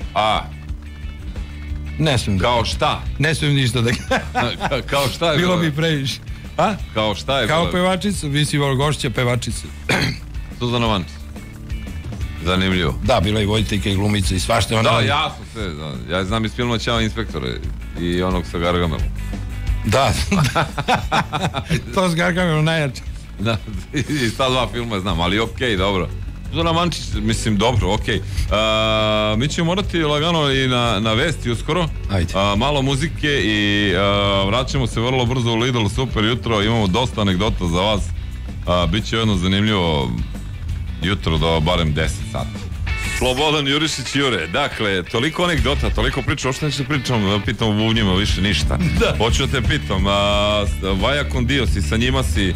Ne smijem da... Kao šta? Ne smijem ništa da... Kao šta je bilo? Bilo bi previše. A? Kao šta je kao pevačica, vi si gošća pevačica. Suzana Mančić. Zanimljivo. Da, bila i voditeljka i glumica i svašta. Da, jasno sve. Ja znam iz filma Ćao inspektore i onog sa Gargamelom. Da. To s Gargamelom najjače. Da, i ta dva filma znam, ali okej, dobro. Suzana Mančić, mislim, dobro, okej. Mi ćemo morati lagano i na vesti uskoro. Malo muzike i vraćamo se vrlo brzo u Lidl Super jutro. Imamo dosta anegdota za vas. Biće jedno zanimljivo jutro do barem 10 sati. Slobodan Jurišić Jure, dakle, toliko anegdota, toliko priča, ošto neću pričam, pitam u bubnjima više ništa. Da. Hoću da te pitam, Vaja Kondio si, sa njima si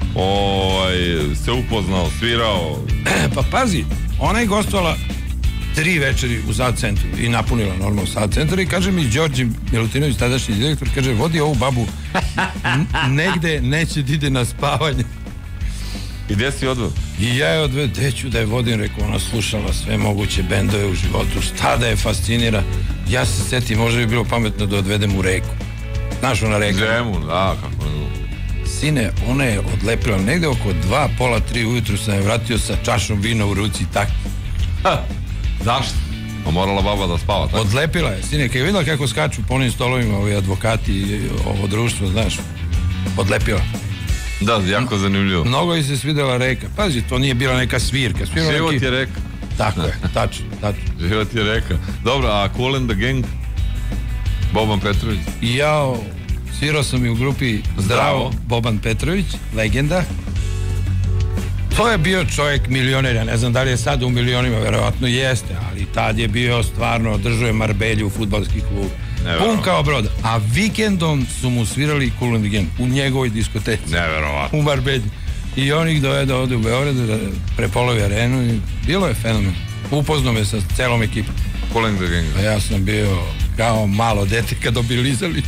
se upoznao, svirao? Pa pazi, ona je gostovala 3 večeri u Sad centru i napunila normalno Sad centar i kaže mi Đorđe Milutinović, tadašnji direktor, kaže, vodi ovu babu negde neće da ide na spavanje. I gdje si odveo? I ja je odveo, gde ću da je vodim, rekao, ona slušala sve moguće bendove u životu, šta da je fascinira. Ja se setim, možda bi bilo pametno da odvedem u reku. Znaš, ona reka? Zemun, da, kako ne. Sine, ona je odlepila negde oko 2, pola 3 ujutru sam je vratio sa čašom vina u ruci, tako. Zašto? Pa morala baba da spava, tako? Odlepila je, sine, kad je vidjela kako skaču po onim stolovima ovi advokati i ovo društvo, znaš, odlepila. Da, jako zanimljivo. Mnogo je se svidela reka. Pazi, to nije bila neka svirka. Život je reka. Tako je, tačno. Život je reka. Dobro, a Kool and the Gang? Boban Petrović? I ja svirao sam i u grupi Zdravo, Boban Petrović, legenda. To je bio čovjek milioner, ja ne znam da li je sad u milionima, verovatno jeste, ali tad je bio stvarno, držao je Marbelju u fudbalski klub. Pun kao broda. A vikendom su mu svirali Kool and the Gang u njegovoj diskoteci. Neverovatno. U Marbelji. I on ih dovede ovde u Beogradu da prepolovi arenu i bilo je fenomen. Upoznao me sa celom ekipom. Kool and the Gang. A ja sam bio kao malo dete kad obilizali.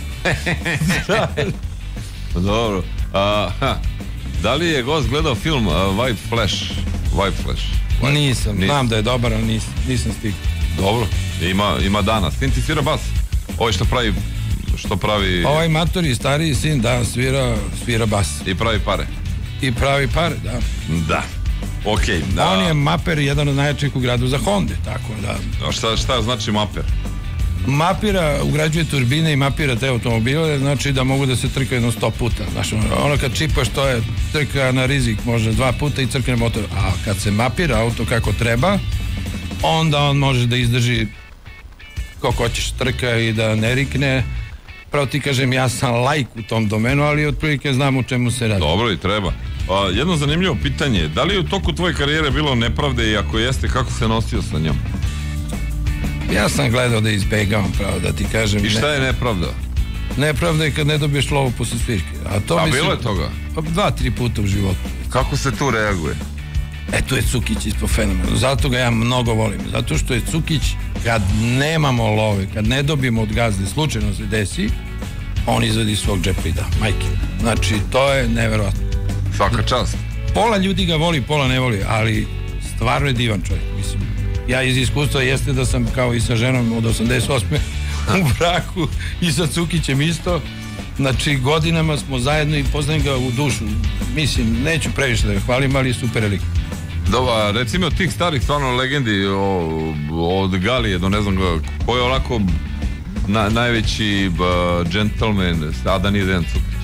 Dobro. Da li je gost gledao film White Flash? Nisam, znam da je dobar, ali nisam stigao. Dobro, ima danas. Sin ti svira bas? Ovo što pravi... Ovaj matori, stariji sin, da, svira bas. I pravi pare? I pravi pare, da. Da, okej. On je maper, jedan od najjačih u gradu za Honda, tako da. A šta znači maper? Mapira, ugrađuje turbine i mapira te automobile, znači da mogu da se trkaju jedno 100 puta. Znači, ono kad čipaš, to je trka na rizik, može 2 puta i crkne motor. A kad se mapira auto kako treba, onda on može da izdrži koliko hoćeš trka i da ne rikne. Pravo ti kažem, ja sam lajk u tom domenu, ali otprilike znam o čemu se radi. Dobro, i treba. Jedno zanimljivo pitanje, da li je u toku tvoje karijere bilo nepravde i ako jeste, kako se nosio sa njom? Ja sam gledao da izbegavam, pravo da ti kažem. I šta je nepravda? Nepravda je kad ne dobiješ lovu posle svirke. A bilo je toga? 2-3 puta u životu. Kako se tu reaguje? Tu je Cukić ispod fenomena. Zato ga ja mnogo volim. Zato što je Cukić, kad nemamo love, kad ne dobijemo od gazde, slučajno se desi, on izvedi svog džepa i da, majke. Znači, to je neverovatno. Svaka čast. Pola ljudi ga voli, pola ne voli, ali stvarno je divan čovjek. Mislim, ja iz iskustva jeste da sam kao i sa ženom od 88. u braku i sa Cukićem isto. Znači, godinama smo zajedno i poznajem ga u dušu. Mislim, neću previše da ga hvalim, ali super lik. Doba, recimo od tih starih stvarno legendi od Galije do ne znam ko je onako najveći džentlmen, sada nije Dejan Cukić.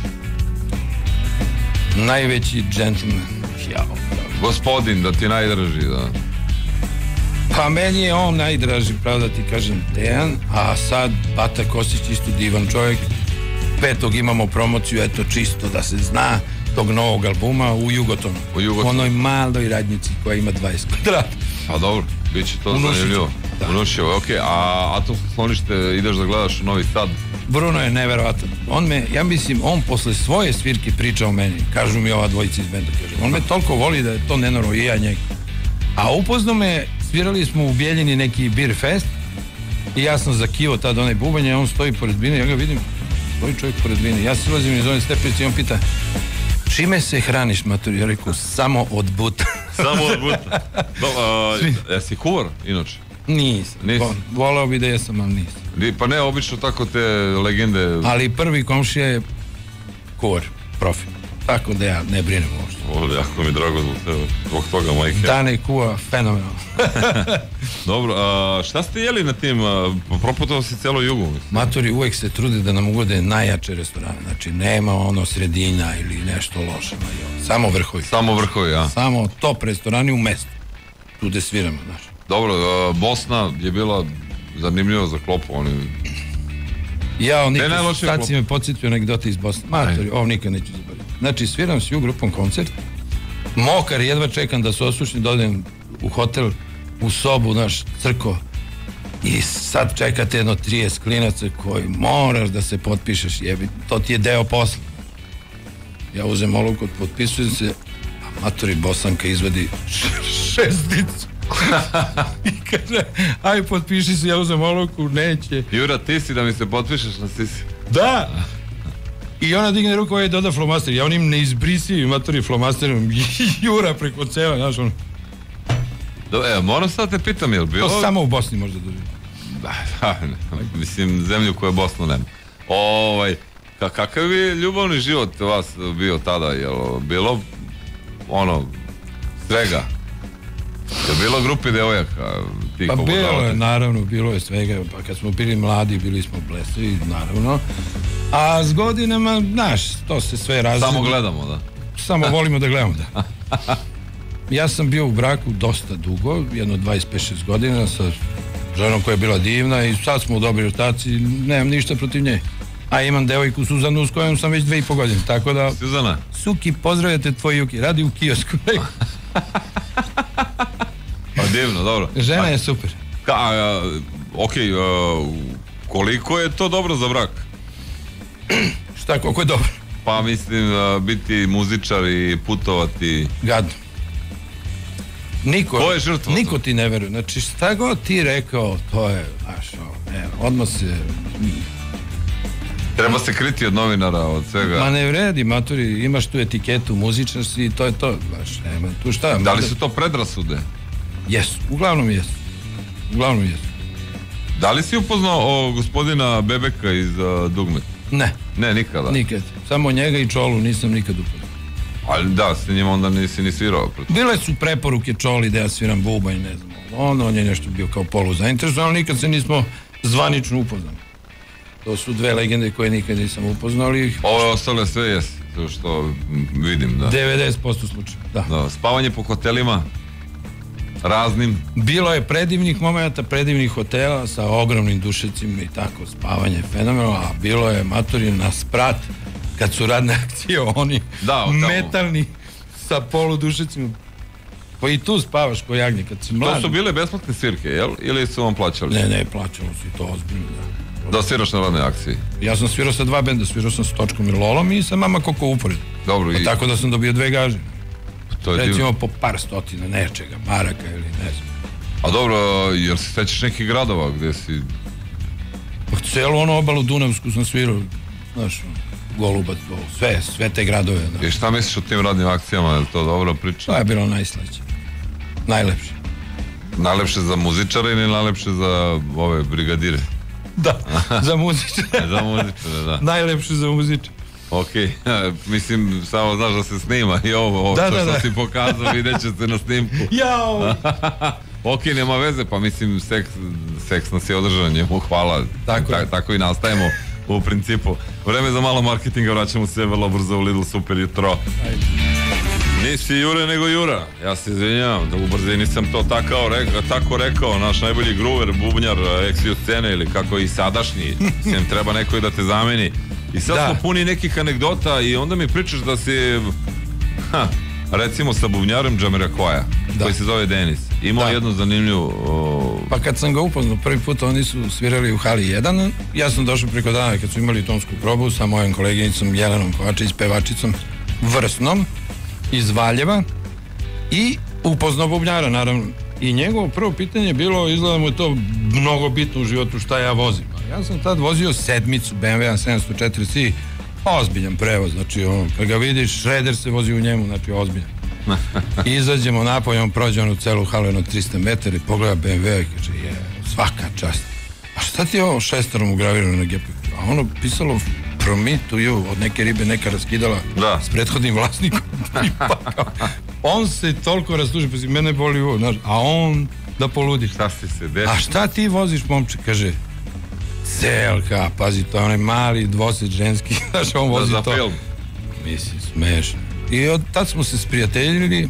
Najveći džentlmen, jao. Gospodin, da ti najdraži, da. Pa meni je on najdraži, pravo da ti kažem, Dejan, a sad Bata Kostić isto divan čovjek. 5. imamo promociju, eto čisto da se zna, tog novog albuma u Jugotonu. U onoj maloj radnici koja ima 20 kvadrata. Pa dobro, bit će to zanimljivo. Unušivo, okej. A to sklonište, ideš da gledaš u Novi Sad? Bruno je neverovatan. Ja mislim, on posle svoje svirke priča o meni. Kažu mi ova dvojica iz benda. On me toliko voli da je to nenormalno i ja njega. A upoznao me, svirali smo u Bijeljini neki beer fest i ja sam zakivao tad onaj bubanje, on stoji pored bine, ja ga vidim, stoji čovjek pored bine. Ja silazim iz one stepenice i on pita, čime se hraniš, mater? Ja rekao, samo od buta. Samo od buta. Jesi kuvar, inače? Nisam. Voleo bi da jesam, ali nisam. Pa ne, obično tako te legende... Ali prvi komšija je kuvar, profi. Tako da ja ne brinem uopšte. Ovo, jako mi je drago zbog toga, majke. Dane kuva, fenomenalno. Dobro, šta ste jeli na tim? Proputao si celo jugu? Matori uvek se trude da nam ugode najjače restorane. Znači, nema ono sredina ili nešto loše. Samo vrhovi. Samo vrhovi, a? Samo top restorani u mestu. Tu gde sviramo, znači. Dobro, Bosna je bila zanimljiva za klopu, oni... Sad si me podsjetio anegdote iz Bosne. Matori, ovo nikad neću zaboraviti. Znači, sviram s U grupom koncert Mokar, jedva čekam da se osušim, da odem u hotel, u sobu, naš crko. I sad čekate jedno 30 klinaca koji moraš da se potpišeš, jebi, to ti je deo posla. Ja uzem olovku, potpisujem se, a matori Bosanka izvadi šesticu. I kaže, aj potpiši se, ja uzem olovku, neće. Jura, ti si da mi se potpišeš na sisi? Da! I ona digne ruku, ovaj doda flomaster. Ja onim neizbrisivim matori flomasterom Jura preko ceva, znaš ono. Moram sad te pitam, jel bilo... To samo u Bosni možda dođe. Mislim, zemlju koje Bosnu nema. Kakav je ljubavni život vas bio tada, jel bilo ono svega? Je bilo grupi devojaka? Pa bilo je, naravno, bilo je svega. Pa kad smo bili mladi, bili smo blesavi, naravno. A s godinama, znaš, to se sve razlije. Samo gledamo, da? Samo volimo da gledamo, da. Ja sam bio u braku dosta dugo, jedno 25-6 godina sa ženom koja je bila divna i sad smo u dobroj rotaciji, nemam ništa protiv nje. A imam devojku Suzanu s kojom sam već 2,5 godine, tako da... Suzana? Suki, pozdravljate tvoj Juki, radi u kiosku. Pa divno, dobro. Žena je super. Koliko je to dobro za brak? Šta, koliko je dobro? Pa mislim, biti muzičar i putovati... Gadno. Ko je žrtva? Niko ti ne veruje. Znači, šta god ti rekao, to je, znaš, odmah se... Treba se kriti od novinara, od svega. Ma ne vredi, maturi, imaš tu etiketu muzičnosti i to je to, znaš, nema tu šta. Da li su to predrasude? Jesu, uglavnom jesu. Da li si upoznao gospodina Bebeka iz Dugmeta? Ne. Ne, nikada? Nikad. Samo njega i Čolu nisam nikad upoznao. Ali da, s njima onda nisi ni svirao. Bile su preporuke Čoli da ja sviram bubanj, ne znam. On je nešto bio kao polu zainteresovan, ali nikad se nismo zvanično upoznali. To su dve legende koje nikad nisam upoznali. Ove ostale sve jesi, to što vidim, da. 90% slučaja, da. Spavanje po hotelima, raznim. Bilo je predivnih momenta, predivnih hotela sa ogromnim dušecima i tako, spavanje fenomenalno, a bilo je matori na sprat, kad su radne akcije, oni metalni sa poludušecima. Pa i tu spavaš ko jagnje kad si mlad. To su bile besplatne svirke, jel? Ili su vam plaćali? Ne, plaćalo si to ozbiljno, da. Da sviraš na radne akcije? Ja sam svirao sa 2 benda, svirao sam s Točkom i Lolom i sa Mama Koko upored. Dobro. Pa tako da sam dobio 2 gaže. Recimo divno. po par stotina nečega, maraka ili ne znam. A dobro, jer se sećaš nekih gradova gde si... Pa celu onu obalu Dunavsku sam svirao, znaš, Golubac, sve te gradove. Da. I šta misliš o tim radnim akcijama, je li to dobra priča? To je bilo najslađe, najlepše. Najlepše za muzičare ili najlepše za ove brigadire? Da, za muzičare. Za muzičare, da. Najlepše za muzičare. Ok, mislim, samo znaš da se snima i ovo što si pokazao, vidjet će se na snimku. Jao! Ok, nema veze, pa mislim, seks nas je održan, njemu hvala. Tako i nastajemo u principu. Vreme za malo marketinga, vraćamo se vrlo brzo u Lidl Super jutro. Nisi Jure nego Jura, ja se izvinjavam da u brzini sam to tako rekao, naš najbolji gruver, bubnjar, eksiju scene ili kako i sadašnji, mislim treba neko i da te zameni. I sad smo puni nekih anegdota i onda mi pričaš da si recimo sa bubnjarem Jamiroquaia, koji se zove Denis, imao jednu zanimljivu... Pa kad sam ga upoznao prvi put, oni su svirali u hali 1, ja sam došao preko dana kad su imali tonsku probu sa mojom koleginicom Jelenom Kovačić, pevačicom Vrsnom iz Valjeva i upoznao bubnjara, naravno. I njegovo prvo pitanje je bilo, izgleda mu je to mnogo bitno u životu šta ja vozim. Ja sam tad vozio sedmicu BMW 704C, ozbiljan prevoz, znači kad ga vidiš, Šreder se vozi u njemu, znači ozbiljan. Izađemo napolje, on prođe onu celu halu jedno 300 metara i pogleda BMW i kaže, svaka čast. A šta ti je ovo šestarom ugravirano na gepu? A ono pisalo from me to you, od neke ribe neka raskidala s prethodnim vlasnikom. On se toliko rastuži, pa si mene boli ovo, znaš, a on da poludi. Šta si se desio? A šta ti voziš, momče? Kaže, CLK, pazi, to je onaj mali dvosed ženski, znaš, on vozi to. Za film? Mislim, smešno. I od tad smo se sprijateljili.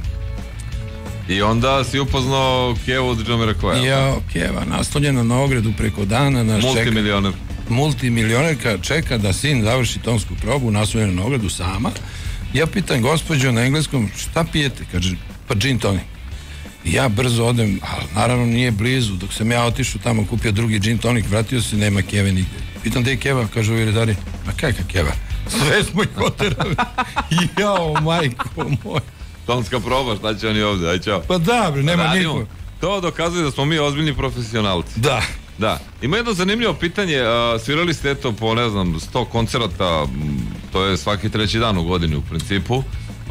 I onda si upoznao Kevu od Jamiroquaia. Ja, Keva, naslonjena na ogradu preko dana. Multimilioner. Multimilionerka čeka da sin završi tonsku probu, naslonjena na ogradu sama. Ja pitam gospođu na engleskom, šta pijete? Kaže, pa gin tonic. I ja brzo odem, ali naravno nije blizu, dok sam ja otišao tamo, kupio drugi gin tonic, vratio se, nema keve nigde. Pitam da je keva, kažu ovi redari, a kakva keva? Sve smo ih oterali. Jao, majko moj. Tonska proba, šta će oni ovde, aj čao. Pa da, bre, nema niko. To dokazuje da smo mi ozbiljni profesionalci. Da. Da. Ima jedno zanimljivo pitanje, svirali ste eto po, ne znam, 100 koncerata, to je svaki treći dan u godini u principu.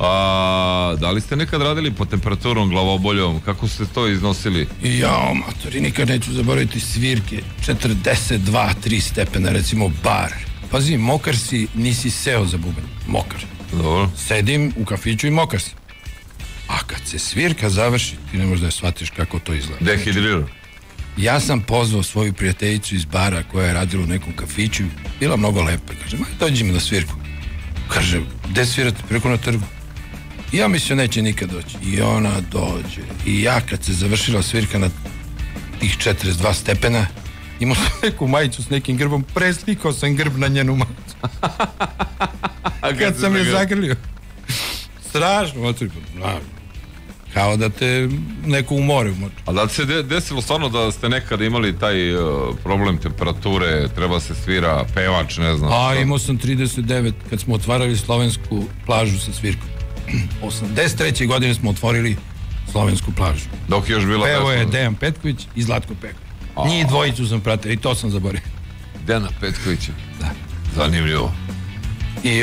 Da li ste nekad radili po temperaturom, glavoboljom, kako ste to iznosili? Jao, matori, nikad neću zaboraviti svirke, 42-3 stepena, recimo bar. Pazi, mokar si, nisi seo za bubanj, mokar. Dobro. Sedim u kafiću i mokar si. A kad se svirka završi, ti ne možeš da je shvatiš kako to izgleda. Dehidrirao. Ja sam pozvao svoju prijateljicu iz bara koja je radila u nekom kafiću, bila mnogo lepa. Kaže, dođi mi na svirku. Kaže, gde svirate? Preko na trgu. I ja mislio neće nikad doći. I ona dođe. I ja kad se završila svirka na tih 42 stepena, imao sam neku majicu s nekim grbom, preslikao sam grb na njenu majicu. Kad sam je zagrlio. Strašno, kao da te neko umore umoče. A da li se desilo stvarno da ste nekad imali taj problem temperature, treba se svira pevač, ne znam? Imao sam 39 kad smo otvarali slovensku plažu sa svirkom. 83. godine smo otvorili slovensku plažu. Dok je još bila Pevo je Dejan Petković i Zlatko Peko. Njih dvojicu sam pratio i to sam zaboravio. Dejana Petkovića? Da. Zanimljivo. I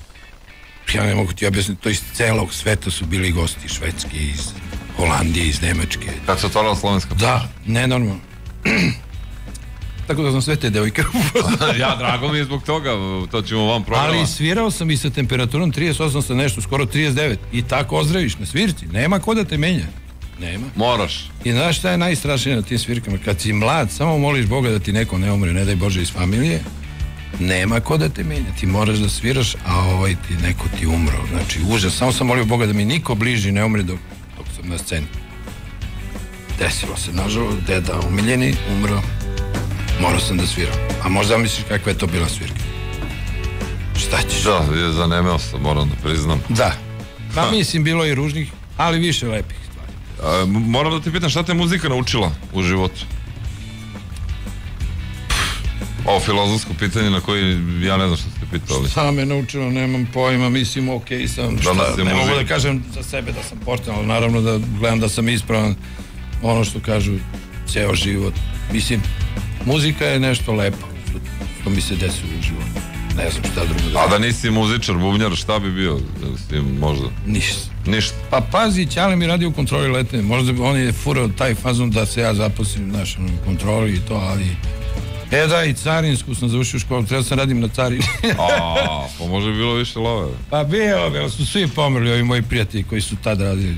ja ne mogu ti objasniti, to iz celog sveta su bili gosti, Švedske, iz Holandije, iz Nemačke. Kad se otvarala slovenska? Da, nenormalno. Tako da sam sve te devojke upoznao. Ja, drago mi je zbog toga, to ćemo vam programa. Ali svirao sam i sa temperaturom 38 sa nešto, skoro 39. I tako ozdraviš na svirci, nema ko da te menja. Nema. Moraš. I znaš šta je najstrašnije na tim svirkama? Kad si mlad, samo moliš Boga da ti neko ne umre, ne daj Bože iz familije. Nema ko da te menja, ti moraš da sviraš, a neko ti umro. Znači, užas, samo sam molio Boga da mi niko bliži ne umre dok sam na sceni. Desilo se, nažalost, deda omiljeni, umro, morao sam da sviram. A možda misliš kakva je to bila svirka? Šta ćeš? Da, zanemeo sam, moram da priznam. Da, pa mislim bilo i ružnih, ali više lepih stvari. Moram da te pitam, šta te muzika naučila u životu? Ovo filozofsko pitanje na koje ja ne znam što ste pitali. Šta me naučilo, nemam pojma, mislim okej sam, ne mogu da kažem za sebe da sam pošten, ali naravno da gledam da sam ispravan, ono što kažu ceo život. Mislim, muzika je nešto lepo što mi se desilo u životu, ne znam šta drugo da... A da nisi muzičar, bubnjar, šta bi bio, možda? Ništa. Pa pazi, Ćale mi radi u kontroli letne, možda on je furao taj fazon da se ja zaposlim u kontroli i to, ali... Da, i carinsku sam završio školu, treba sam radim na carini. Pa možda bi bilo više love. Pa bilo, su svi pomrli, ovi moji prijatelji koji su tad radili,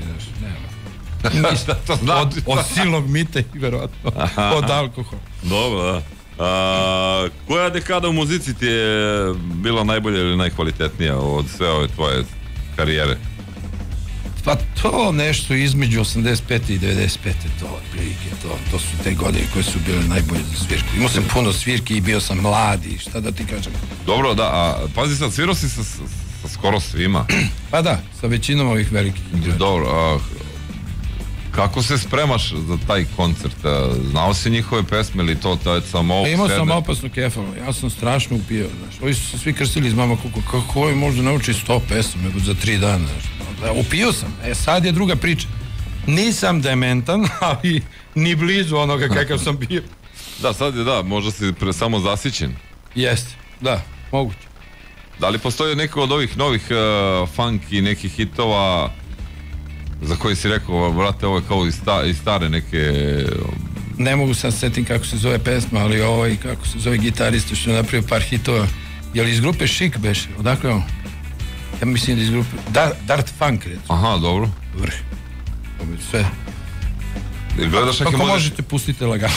nema. Od silnog mita i verovatno, od alkohola. Dobro, da. Koja dekada u muzici ti je bila najbolja ili najkvalitetnija od sve ove tvoje karijere? Pa to nešto između 85. i 95. to otprilike, to su te godine koje su bile najbolje za svirku. Imao sam puno svirki i bio sam mladi, šta da ti kažem. Dobro, da, a pazi sad, svirao si sa skoro svima. Pa da, sa većinom ovih velikih. Dobro, a kako se spremaš za taj koncert? Znao si njihove pesme ili to samo imao sam opasnu kefalo, ja sam strašno upio, znaš. Ovi su se svi krstili iz Mama Kuku, kako ovi možda nauči 100 pesama za 3 dana, znaš. Upio sam, sad je druga priča. Nisam dementan, ali ni blizu onoga kakav sam bio. Da, sad je možda si samo zasićen. Jeste, da, moguće. Da li postoji neko od ovih novih funk i nekih hitova za koji si rekao, brate, ovo je kao i stare neke... Ne mogu sad setim kako se zove pesma, ali kako se zove gitarista što je napravio par hitova. Je li iz grupe Chic beše? Odakle on? Ja mislim da iz grupe Dart Funk, recimo. Aha, dobro. Vrh. Sve. Gledaš neke ako možete, pustite lagano.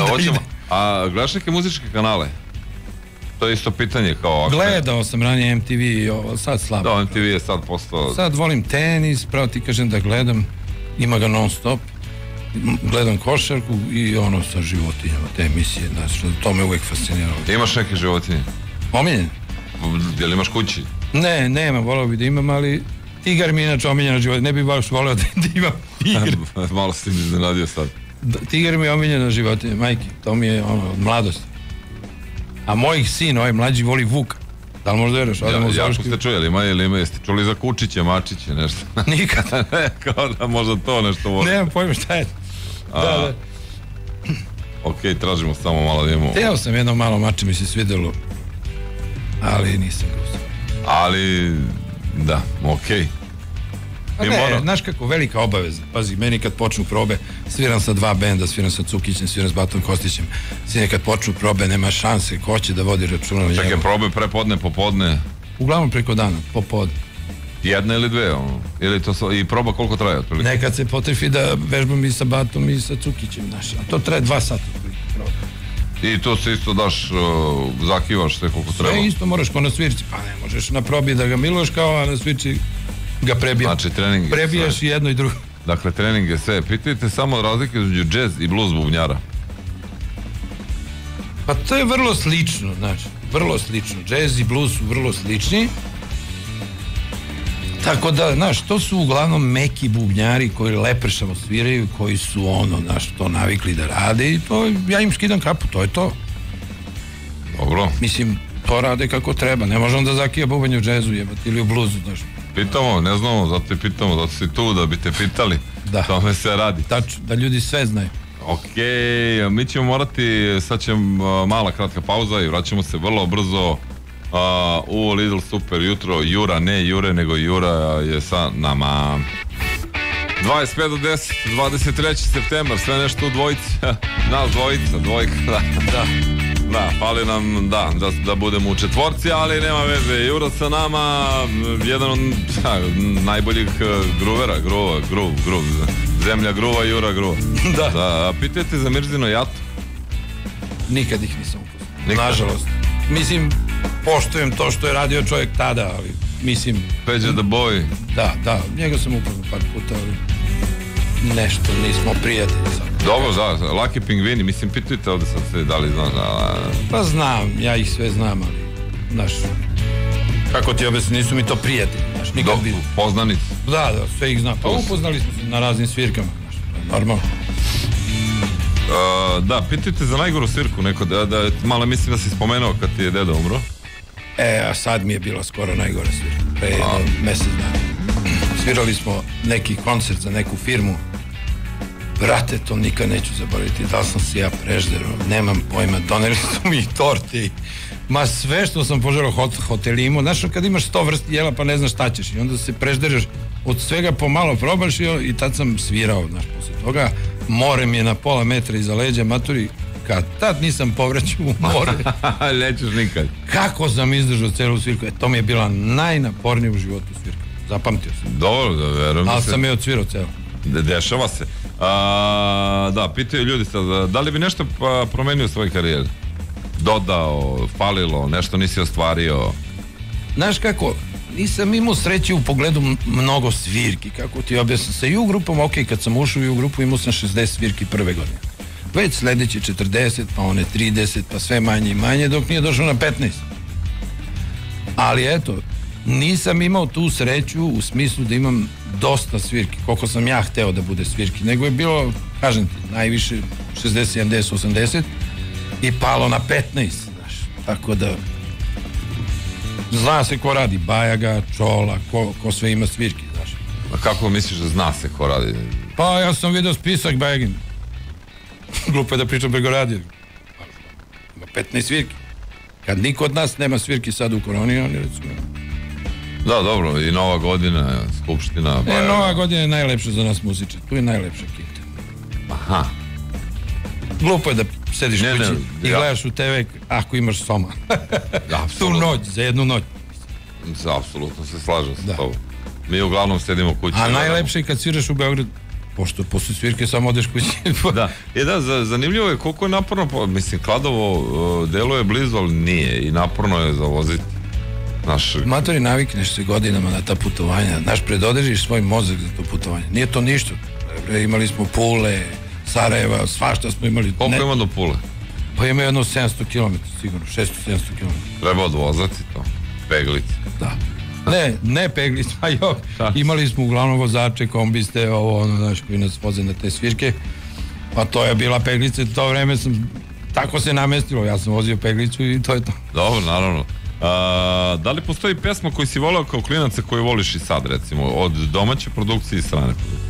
A gledaš neke muzičke kanale? To je isto pitanje kao... Gledao sam ranije MTV, sad slabo. Da, MTV je sad postao... Sad volim tenis, pravo ti kažem da gledam, ima ga non stop. Gledam košarku i ono sa životinjama, te emisije, znači, to me uvijek fasciniralo. Imaš neke životinje? Omiljene? Je li imaš kući? Ne, nema, volao bi da imam, ali tigar mi je inače omiljena životinja. Ne bih baš volao da imam tigar. Malo si mi iznenadio sad. Tigar mi je omiljena životinja, majke. To mi je od mladosti. A mojih sin, ovaj mlađi, voli vuka. Da li možda veraš? Jako ste čuli, ili jeste čuli za kučiće, mačiće, nešto? Nikad. Kao da možda to nešto voli. Nemam pojma šta je. Da. Ok, tražimo samo malo da imamo. Teo sam jedno malo mače, mi se svidelo, ali nisam ga uspio. Ali, da, ok. Znaš kako, velika obaveza. Pazi, meni kad počnu probe, sviram sa 2 benda, sviram sa Cukićem, sviram s Batom Kostićem. Svi kad počnu probe, nema šanse, ko će da vodi računa o njemu. Čekaj, probe prepodne, popodne? Uglavnom preko dana, popodne. Jedna ili dve, ili to i proba koliko traje otprilike? Nekad se potrefi da vežbam i sa Batom i sa Cukićem, znaš, a to traje 2 sata. I to se isto daš, zakivaš sve koliko treba? Sve isto moraš ko na svirci, pa ne možeš na probi da ga miluješ kao, a na svirci ga prebijaš. Znači trening je prebijaš sve. I jedno i drugo. Dakle, trening je sve. Pitajte samo razlike između džez i blues bubnjara. Pa to je vrlo slično, znači, vrlo slično. Džez i blues su vrlo slični. Tako da, znaš, to su uglavnom meki bubnjari koji lepršavo sviraju, koji su znaš, to navikli da rade i to, ja im skidam kapu, to je to. Dobro. Mislim, to rade kako treba, ne možemo da zakija bubanj u džezu jebati ili u bluzu, znaš. Pitamo, ne znamo, zato te pitamo, zato si tu da bi te pitali. Da. Tome se radi. Tačno, da ljudi sve znaju. Ok, mi ćemo morati, sad će mala kratka pauza i vraćamo se vrlo brzo u Lidl Super jutro. Jura, ne Jure, nego Jura je sa nama. 25 do 10, 23. septembar, sve nešto u dvojici. Nas dvojica, dvojka, da. Da, fali nam, da budemo u četvorci, ali nema veze. Jura sa nama, jedan od najboljih gruvera, gruv, zemlja gruva, Jura gruva. Da. Pitajte za Mirzino Jatu. Nikad ih nisam upoznao. Nažalost. Mislim, poštujem to što je radio čovjek tada, ali mislim... Peđa the Boy. Da, njega sam upoznao par puta, ali nešto, nismo prijatelji sad. Dobro, da, Laki Pingvini, mislim, pitajte ovde sad sve, da li znaš, Pa znam, ja ih sve znam, ali, znaš, kako ti objasni, nisu mi to prijatelji, znaš, nikad bi... Poznanici. Da, sve ih znam, pa upoznali smo se na raznim svirkama, znaš, normalno. Da, pitajte za najgoru svirku, neko, malo mislim da si spomenuo kad ti je deda umro. A sad mi je bila skoro najgora svirka, pre mesec dana. Svirali smo neki koncert za neku firmu. Brate, to nikad neću zaboraviti. Da li sam se ja prežderao, nemam pojma. Doneli su mi torte. Ma sve što sam poželao hotelima. Znaš, kad imaš 100 vrsti jela pa ne znaš šta ćeš. I onda se prežderaš, od svega pomalo probaš i tad sam svirao. Znaš, posle toga more mi je na pola metra iza leđa, maturi. Kad tad nisam povraćao u more. Nećeš nikad. Kako sam izdržao celu svirku. To mi je bila najnapornija u životu svirka. Zapamtio sam. Dobro, da verujem. Ali sam je odsvirao celo. Dešava se. Da, pitaju ljudi sad, da li bi nešto promenio u svojoj karijeri? Dodao, falilo, nešto nisi ostvario? Znaš kako, nisam imao sreće u pogledu mnogo svirki, kako ti objasnim. Sa U grupom, ok, kad sam ušao u U grupu imao sam 60 svirki prve godine. Već sledeće 40, pa one 30, pa sve manje i manje, dok nije došao na 15. Ali eto, nisam imao tu sreću u smislu da imam dosta svirki, koliko sam ja hteo da bude svirki, nego je bilo, kažem ti, najviše 60, 70, 80 i palo na 15, znaš, tako da zna se ko radi, Bajaga, Čola, ko sve ima svirki, znaš. A kako misliš da zna se ko radi? Pa ja sam vidio spisak Bajagin. Glupo je da pričam preko radija. Ima 15 svirki. Kad niko od nas nema svirki sad u koroni, oni recimo... Da, dobro, i Nova godina, Skupština... Nova godina je najlepša za nas muzičar. Tu je najlepša kinta. Aha. Glupo je da sediš kući i gledaš u TV ako imaš soma. Tu noć, za jednu noć. Apsolutno se slažem sa tobom. Mi uglavnom sedimo kući. A najlepše je kad sviraš u Beogradu, pošto posle svirke samo odeš kući. Da, zanimljivo je koliko je naporno, mislim, Kladovo deluje blizu, ali nije i naporno je za voziti. Matori, navikneš se godinama na ta putovanja, znaš, predodrežiš svoj mozak za to putovanje. Nije to ništa. Imali smo Pule, Sarajeva, svašta smo imali. Koliko ima do Pule? Pa ima jedno 700 km, sigurno, 600-700 km. Treba odvozati to, peglice. Da. Ne peglicu, a jo, imali smo uglavnom vozače, kombiste, znaš, koji nas voze na te svirke, pa to je bila peglica i to vreme tako se namestilo, ja sam vozio peglicu i to je to. Dobro, naravno. Da li postoji pesma koju si voleo kao klinac koju voliš i sad, recimo, od domaće produkcije i strane produkcije?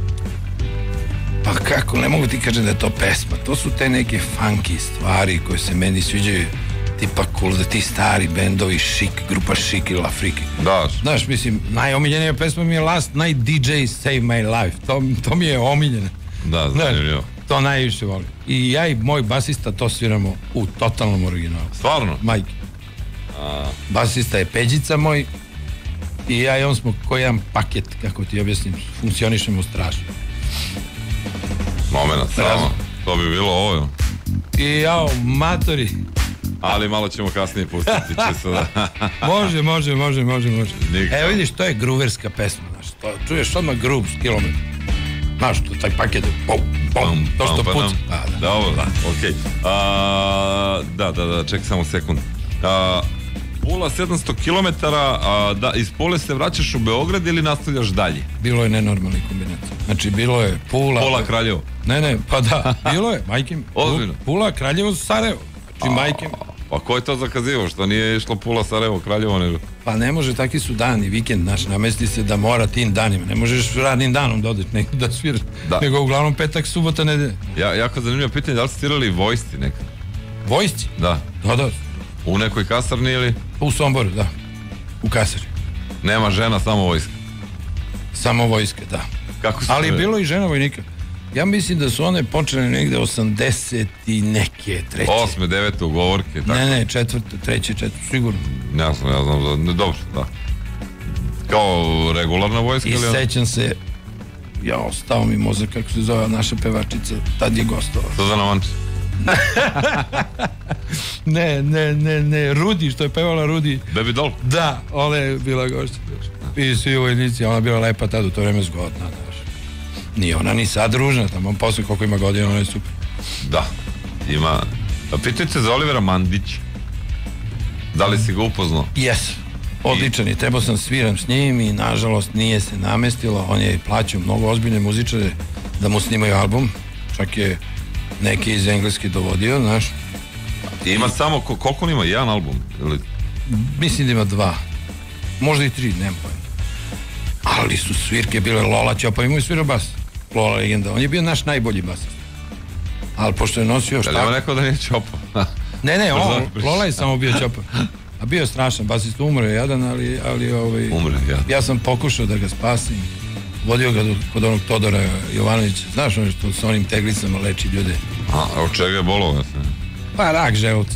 Pa kako, ne mogu ti kažem da je to pesma, to su te neke funky stvari koje se meni sviđaju, tipa cool, da ti stari bendovi, Chic, grupa Chic ili Afriki. Da. Znaš, mislim, najomiljenija pesma mi je Last Night DJ Save My Life, to mi je omiljeno. Da, zanimljivo. To najviše volim. I ja i moj basista to sviramo u totalnom originalu. Stvarno? Majke. Basista je Peđica moj i ja i on smo koji jedan paket, kako ti objasnim, funkcionišemo strašno. Moment, samo. To bi bilo ovo. I jao, matori. Ali malo ćemo kasnije pustiti, čisto da. Može. Nikako. Evo vidiš, to je gruverska pesma, znaš, to čuješ odmah groove s kilometra. Znaš, taj paket je pom, to što puca. Dobro, okej. Da, čekaj samo sekund. Pula 700 km, da, iz Pule se vraćaš u Beograd ili nastavljaš dalje? Bilo je nenormalnih kombinacija. Znači, bilo je Pula... Kraljevo? Ne, pa da, bilo je, majke mi. Ozbiljno? Pula, Kraljevo, Sarajevo. Znači, majke mi. Pa ko je to zakazivo? Što nije išlo Pula, Sarajevo, Kraljevo, nego? Pa ne može, takvi su dani, vikend, naš, namesti se da mora tim danima. Ne možeš radnim danom da odeš da sviraš, nego uglavnom petak, subota, nedelja. Jako zanimljivo pitanje, da li ste svirali vojsci nekad? Vojsci? Da. Da. U nekoj kasarni ili? U Somboru, da. U kasarni. Nema žena, samo vojska? Samo vojska, da. Kako se... Ali bilo i žena vojnika. Ja mislim da su one počele negde 80 i neke, treće. 8. 9. ugovorke, tako? Ne, treće, sigurno. Ja znam, dobro, da. Kao regularna vojska ili? I sećam se, ostao mi mozak, kako se zove naša pevačica, tad je gostovala. Suzana Mančić. Ne, Rudi, što je pevala Rudi. Baby Doll? Da, ona je bila gošća. I svi vojnici, ona je bila lepa tad, u to vreme zgodna, znaš. Nije ona ni sad ružna, tamo posle koliko ima godina, ona je super. Da, ima. Pitajte za Olivera Mandić. Da li si ga upoznao? Jes, odličan je, trebao sam sviram s njim i nažalost nije se namestilo, on je plaćao mnogo ozbiljne muzičare da mu snimaju album, čak je neki iz Engleske dovodio, znaš. Ima samo, koliko on ima, jedan album? Mislim da ima 2, možda i 3, nema pojma. Ali su svirke bile, Lola Ćopa imao i svirao bas, Lola legenda, on je bio naš najbolji basist. Ali pošto je nosio šta... Da li ima neko da nije Ćopa? Ne, Lola je samo bio Ćopa. A bio je strašan basist, umro je jadan, ali umre, jadan. Ja sam pokušao da ga spasim, vodio ga kod onog Todora Jovanovića, znaš ono što sa onim teglicama leči ljude. A od čega je bolovo? Pa rak želuca.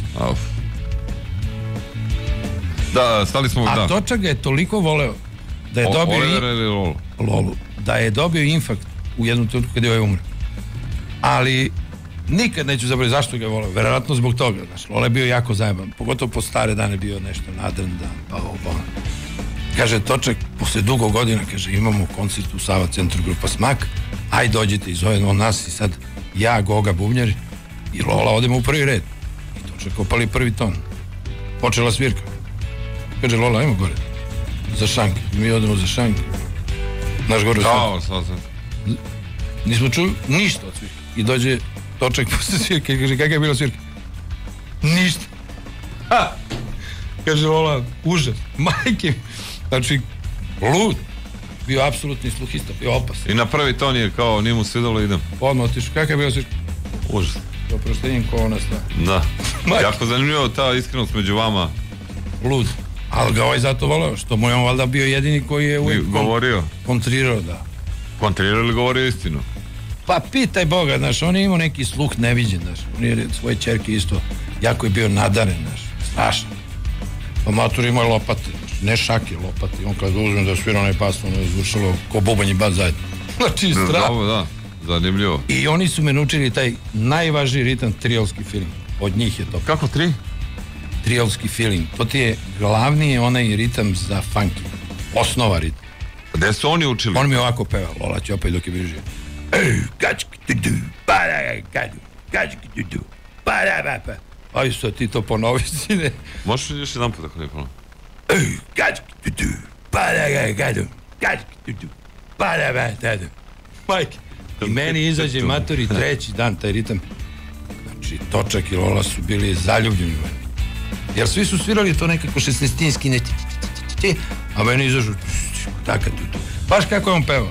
Da, stali smo... A Točak ga je toliko voleo da je dobio... Olivera ili Lolu? Lolu. Da je dobio infarkt u jednom trenutku kad je ovaj umre. Ali nikad neću zaboraviti zašto ga je voleo. Verovatno zbog toga. Znaš, Lola je bio jako zajeban. Pogotovo po stare dane bio nešto nadrndan. Pa ovo. Kaže Točak, posle dugo godina, kaže, imamo koncert u Sava centru grupa Smak. Aj dođite i zove on nas i sad ja, Goga, bubnjar i Lola odemo u prvi red. I Točak opali prvi ton. Počela svirka. Kaže Lola, ajmo gore. Za šank. Mi odemo za šank. Naš gore sad. Nismo čuli ništa od svirke. I dođe Točak posle svirke i kaže, kakva je bila svirka? Ništa. Kaže Lola, užas. Majke. Znači, lud. Bio apsolutni sluhista, bio opasan. I na prvi ton je kao, nije mu svidalo, idem. Odmah otišu. Kakva je bila svirka? Užas. Oproštenjem ko ona sta. Da. Jako zanimljivo ta iskrenost među vama. Lud. Ali ga ovaj zato volao, što mu je on valjda bio jedini koji je uvijek kontrirao, da. Kontrirao ili govorio istinu? Pa pitaj Boga, znaš, on je imao neki sluh neviđen, znaš, on je svoje ćerke isto, jako je bio nadaren, znaš, strašno. Pa matur imao lopate, znaš, ne šake, lopate, on kad uzme da svira onaj pas, ono je zvučalo ko bubanj i bas zajedno. Znači, strašno. Da, zanimljivo. I oni su me naučili taj najvažniji ritam, triolski film, od njih je to. Kako tri? Triolski feeling, to ti je glavni onaj ritam za funky, osnova ritam. Gde su oni učili? On mi ovako peva, Lola Ćopa i dok je bio živ. Aj sad ti to ponovi, sine. Možeš još jedan put ako ne ponovi? Majke. I meni izađe matori treći dan taj ritam. Znači, Točak i Lola su bili zaljubljeni u meni. Jer svi su svirali to nekako šesnestinski, a meni izađu taka tu. Baš kako je on pevao.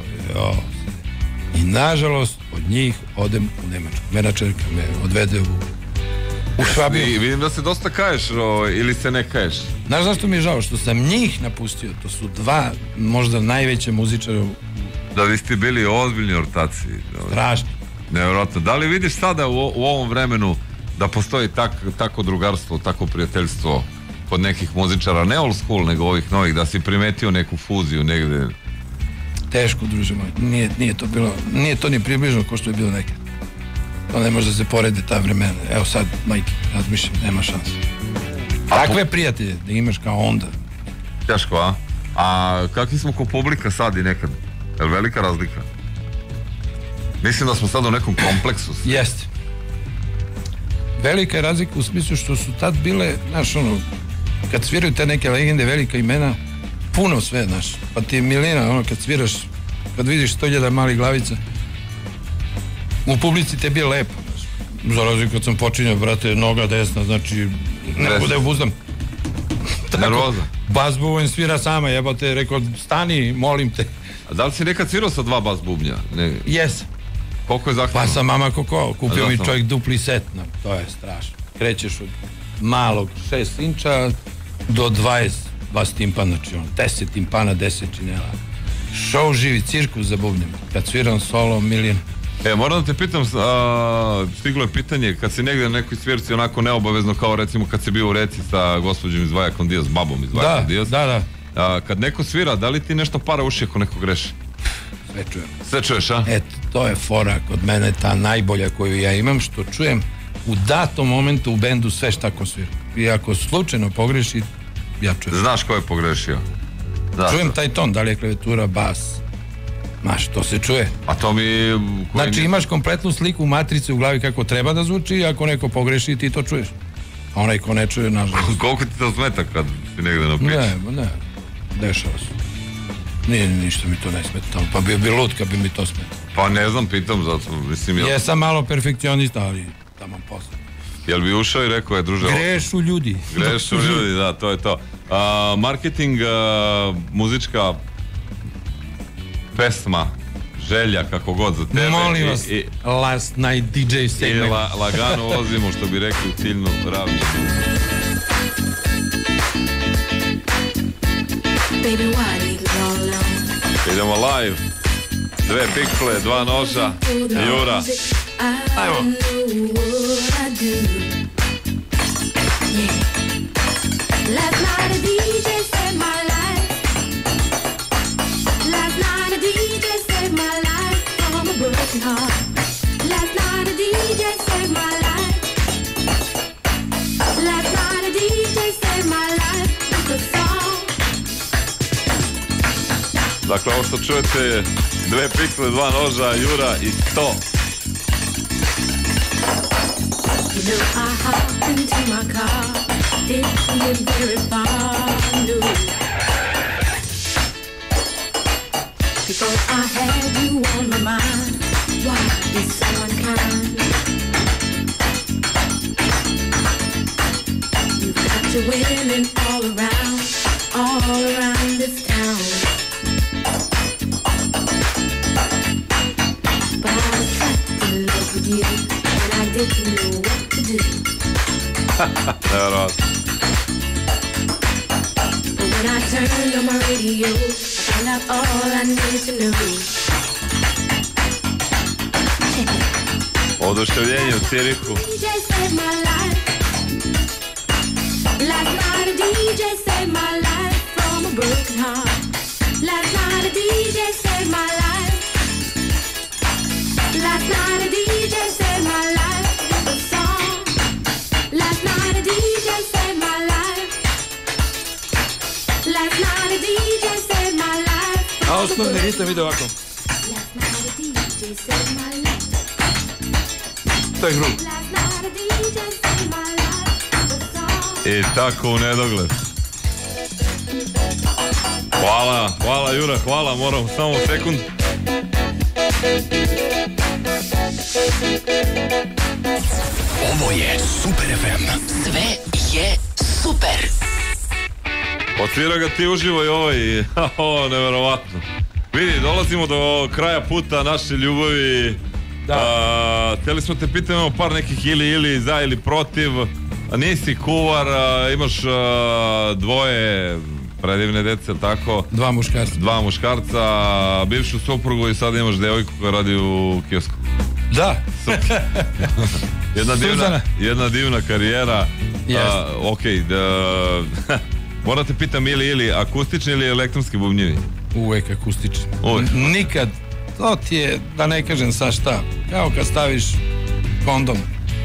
I nažalost od njih odem u Nemačku. Menadžerka me odvede u Švabiju. I vidim da se dosta kaješ ili se ne kaješ. Znaš zašto mi je žao? Što sam njih napustio. To su dva možda najveće muzičara. Da vi ste bili ozbiljni ortaci. Strašno. Nevjerojatno. Da li vidiš sada u ovom vremenu da postoji tako drugarstvo, tako prijateljstvo kod nekih muzičara, ne old school, nego ovih novih, da si primetio neku fuziju negde? Teško, druže moj. Nije to bilo, nije to ni približno kao što je bilo nekad. To ne može da se porede ta vremena. Evo sad, majke, razmišljam, nema šanse. Takve prijatelje da imaš kao onda. Teško, a? A kakvi smo ko publika sad i nekad? Je li velika razlika? Mislim da smo sad u nekom kompleksu. Jeste. Velika je razlika u smislu što su tad bile, znaš, ono, kad sviraju te neke legende, velika imena, puno sve, znaš, pa ti je milina, ono, kad sviraš, kad vidiš 100.000 malih glavica, u publici te je bilo lepo, znaš. Za razliku kad sam počinjao, brate, noga desna, znači, ne mogu da je obuzdam. Nervoza. Bas bubonj svira sama, jebote, rekao, stani, molim te. A da li si nekad svirao sa 2 bas bubnja? Jesam. Koliko je zahtjevno? Pa sam mama koko, kupio mi čovjek dupli set, no, to je strašno. Krećeš od malog 6 inča do 22 timpana, znači 10 timpana, 10 činela. Show živi, cirkus za bubnjem. Kad sviram solo, milion. Moram da te pitam, stiglo je pitanje, kad si negdje na nekoj svirci onako neobavezno, kao recimo kad si bio u Reci sa gospođom iz Vajakon Diaz, babom iz Vajakon Diaz. Da. Kad neko svira, da li ti nešto para uši ako neko greši? Sve čujem. Sve čuješ, a? Eto, to je fora kod mene, ta najbolja koju ja imam, što čujem u datom momentu u bendu sve šta ko svira. I ako slučajno pogreši, ja čujem. Znaš ko je pogrešio? Čujem taj ton, da li je klavijatura, bas. Znaš, to se čuje. A to mi... Znači imaš kompletnu sliku matrice u glavi kako treba da zvuči i ako neko pogreši ti to čuješ. A onaj ko ne čuje, nažalost. Koliko ti to smeta kad si negdje na pići? Ne, dešava se. Nije ništa mi to ne smeta, pa bi lud kad bi mi to smetao. Pa ne znam, pitam zato, mislim... Jesam malo perfekcionista, ali tamo posle. Jel bi ušao i rekao je, druže... Grešu ljudi, da, to je to. Marketing, muzička pesma, želja, kako god za tebe. Molim vas, last night DJ segment. I lagano ulazimo, što bi rekli, u ciljnu ravninu. Idemo live. 2 pikle, 2 noža. Jura. Ajmo. Dakle, ovo što čujete, 2 pikle, 2 noža, Jura i 100. I hopped into my car, didn't get very far, no. Because I had you on my mind, why be so unkind? You've got your women all around this town. But I was trapped in love with you, and I didn't know what to do. But when I turned on my radio, I found out all I needed to know. Check it. Oduševljenje u Cirihu. DJ saved my life. Last night a DJ saved my life from a broken heart. Last night a DJ saved my life. Last night a DJ saved my life with a song. Last night a DJ saved my life. Last night a DJ saved my life. A osnovni ritam ide ovako. Last night a DJ saved my life. To je grup. Last night a DJ saved my life with a song. I tako u nedogled. Hvala Jura, hvala, moram samo sekund. Ovo je Super FM. Sve je super. Otvira ga ti uživo i ovaj, neverovatno. Vidi, dolazimo do kraja puta naše ljubavi. Htjeli smo te pitati, imamo par nekih ili za ili protiv. Nisi kuvar, imaš dvoje predivne dece, tako? Dva muškarca, bivšu suprugu i sad imaš devojku koja radi u kiosku. Da. Jedna divna karijera. Moram te pitam ili akustični ili elektronski bubnjevi? Uvek akustični. Nikad, to ti je, da ne kažem sa šta, kao kad staviš kondom.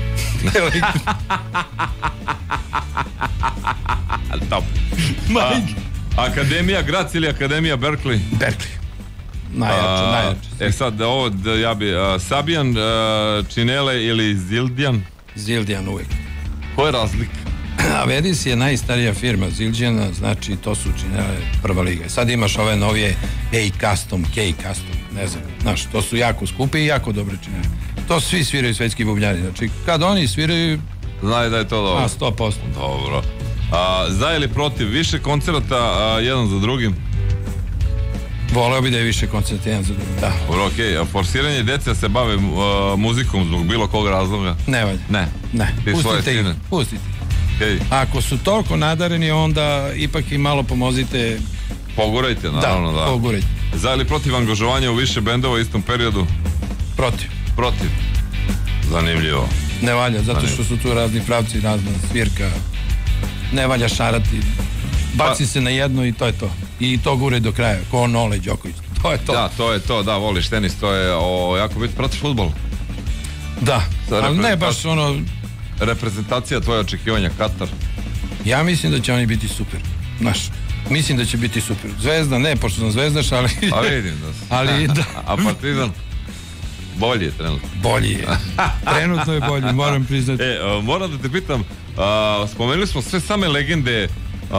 Top. Akademija Graz ili Akademija Berkeley? Berkeley. Najjače. Sad, ovo ja bi Sabijan, Činele ili Zildjian? Zildjian uvek. Koja je razlika? Avedis je najstarija firma Zildjana, znači to su Činele prva liga. Sad imaš ove novije K-Custom, ne znam, znaš, to su jako skupi i jako dobre Činele. To svi sviraju svetski bubnjari, znači kad oni sviraju... Znaju da je to dobro. 100%. Dobro. Za ili protiv, više koncerata jedan za drugim? Voleo bi da je više koncerta jedan za drugim, da. Dobro, okej. Forsiranje dece se bave muzikom zbog bilo kog razloga? Ne valja. Ne. Pustite ih. Okay. Ako su toliko nadareni, onda ipak im malo pomozite. Pogurajte, naravno, da. Pogurajte. Za ili protiv angažovanja u više bendova u istom periodu? Protiv. Zanimljivo. Ne valja, zato što su tu razni pravci, razna svirka. Ne valja šarati. Baci se na jedno i to je to. I to gure do kraja, ko Nole Đoković. To je to. Da, to je to, da, voliš tenis, to je jako biti protiv fudbala. Da, ali ne baš ono... Reprezentacija, tvoje očekivanja, Katar? Ja mislim da će oni biti super, znaš. Mislim da će biti super. Zvezda, ne, pošto sam zvezdaš, ali... A vidim da se. Ali, da. A Partizan? Bolji je trenutno. Bolji je. Trenutno je bolji, moram priznati. Moram da te pitam, spomenuli smo sve same legende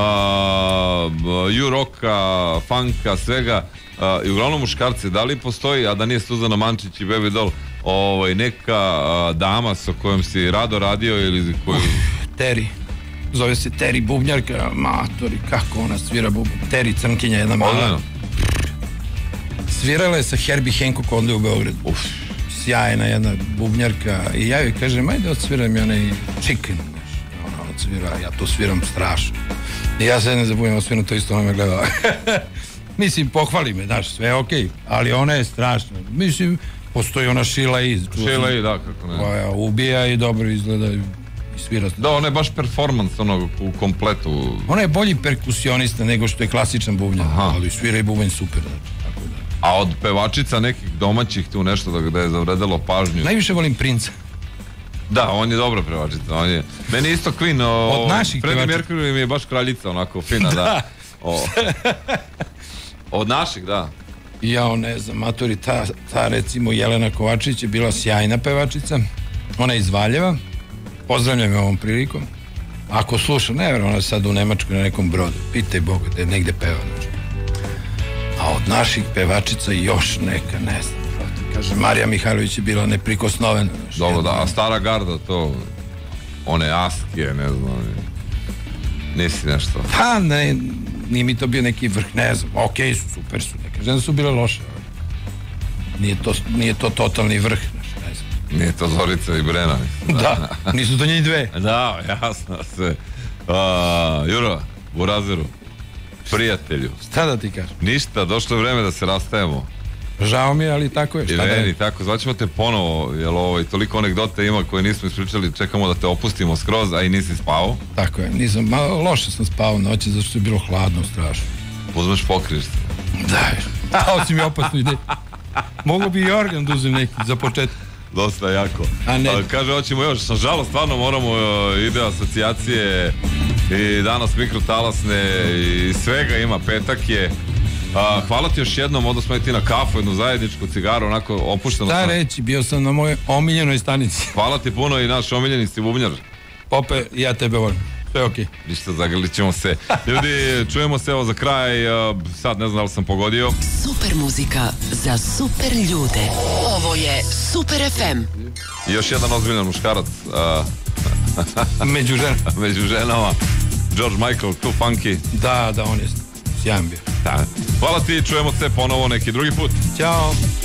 U-rocka, funka, svega, i uglavnom muškarci. Da li postoji, a da nije Suzana Mančić i Baby Doll, neka dama sa kojom si rado radio ili koju... Teri. Zove se Teri bubnjarka, matori, kako ona svira bubnjar. Teri Crnkinja, jedna mala. Svirala je sa Herbie Hancock ovdje u Beogradu. Sjajna jedna bubnjarka. I ja joj kažem, ajde odsviram i onaj Chicken. Ona odsvira, ja to sviram strašno. I ja se ne zabujem, osviram to isto, ona me gleda. Mislim, pohvali me, znaš, sve je okej, ali ona je strašna. Mislim, postoji ona Sheila E. Da, kako ne. Koja ubija i dobro izgleda i svira. Da, ona je baš performans u kompletu. Ona je bolji perkusionista nego što je klasičan bubnjar, ali svira i bubanj super, znači. A od pevačica nekih domaćih tu nešto da je zavredelo pažnju? Najviše volim Princa. Da, on je dobra pevačica. Meni je isto Queen. Od naših pevačica. Freddie Mercury mi je baš kraljica, onako fina, da. Od naših, da. Ja ne znam, matori, ta recimo Jelena Kovačić je bila sjajna pevačica. Ona je iz Valjeva. Pozdravljam je ovom prilikom. Ako slušam, ne vjerujem, ona je sad u Nemačkoj na nekom brodu. Pitaj Boga da je negde peva nešto. A od naših pevačica još neka, ne znam. Kaže, Marija Mihajlović je bila neprikosnovena. Dobro, da, a stara garda to, one Askije, ne znam, nisi nešto. Pa ne, nije mi to bio neki vrh, ne znam, okej su, super su, ne kažem da su bile loše. Nije to totalni vrh, ne znam. Nije to Zorica i Brena. Da, nisu to njih dve. Da, jasno sve. Juro, Burazeru, prijatelju. Šta da ti kažem? Ništa, došlo je vreme da se rastajemo. Žao mi je, ali tako je. Šta da je? Tako, zvaćemo te ponovo, jer toliko anegdote ima koje nismo ispričali, čekamo da te opustimo skroz, a i nisi spao. Tako je, nisam, malo loše sam spao noći, zašto je bilo hladno, strašno. Uzmeš pokrište. Da, dao si mi opasnu ideju. Mogu bi i organ da uzem neki, za početak. Dosta jako. Kaže, hoćemo još, nažalost, stvarno moramo, ide asocijacije i danas mikrotalasne i svega ima, petak je. Hvala ti još jednom, odo smo i ti na kafu, jednu zajedničku cigaru, onako opušteno. Šta reći, bio sam na mojoj omiljenoj stanici. Hvala ti puno i naš omiljeni si bubnjar. Pope, ja tebe volim. Sve okej. Ništa, zagrlit ćemo se. Ljudi, čujemo se evo za kraj. Sad ne znam da li sam pogodio. Super muzika za super ljude. Ovo je Super FM. I još jedan ozbiljan muškarac Među ženama. među ženama. George Michael, Too Funky. Da, on je sjajan bio. Da. Hvala ti, čujemo se ponovo neki drugi put. Ćao.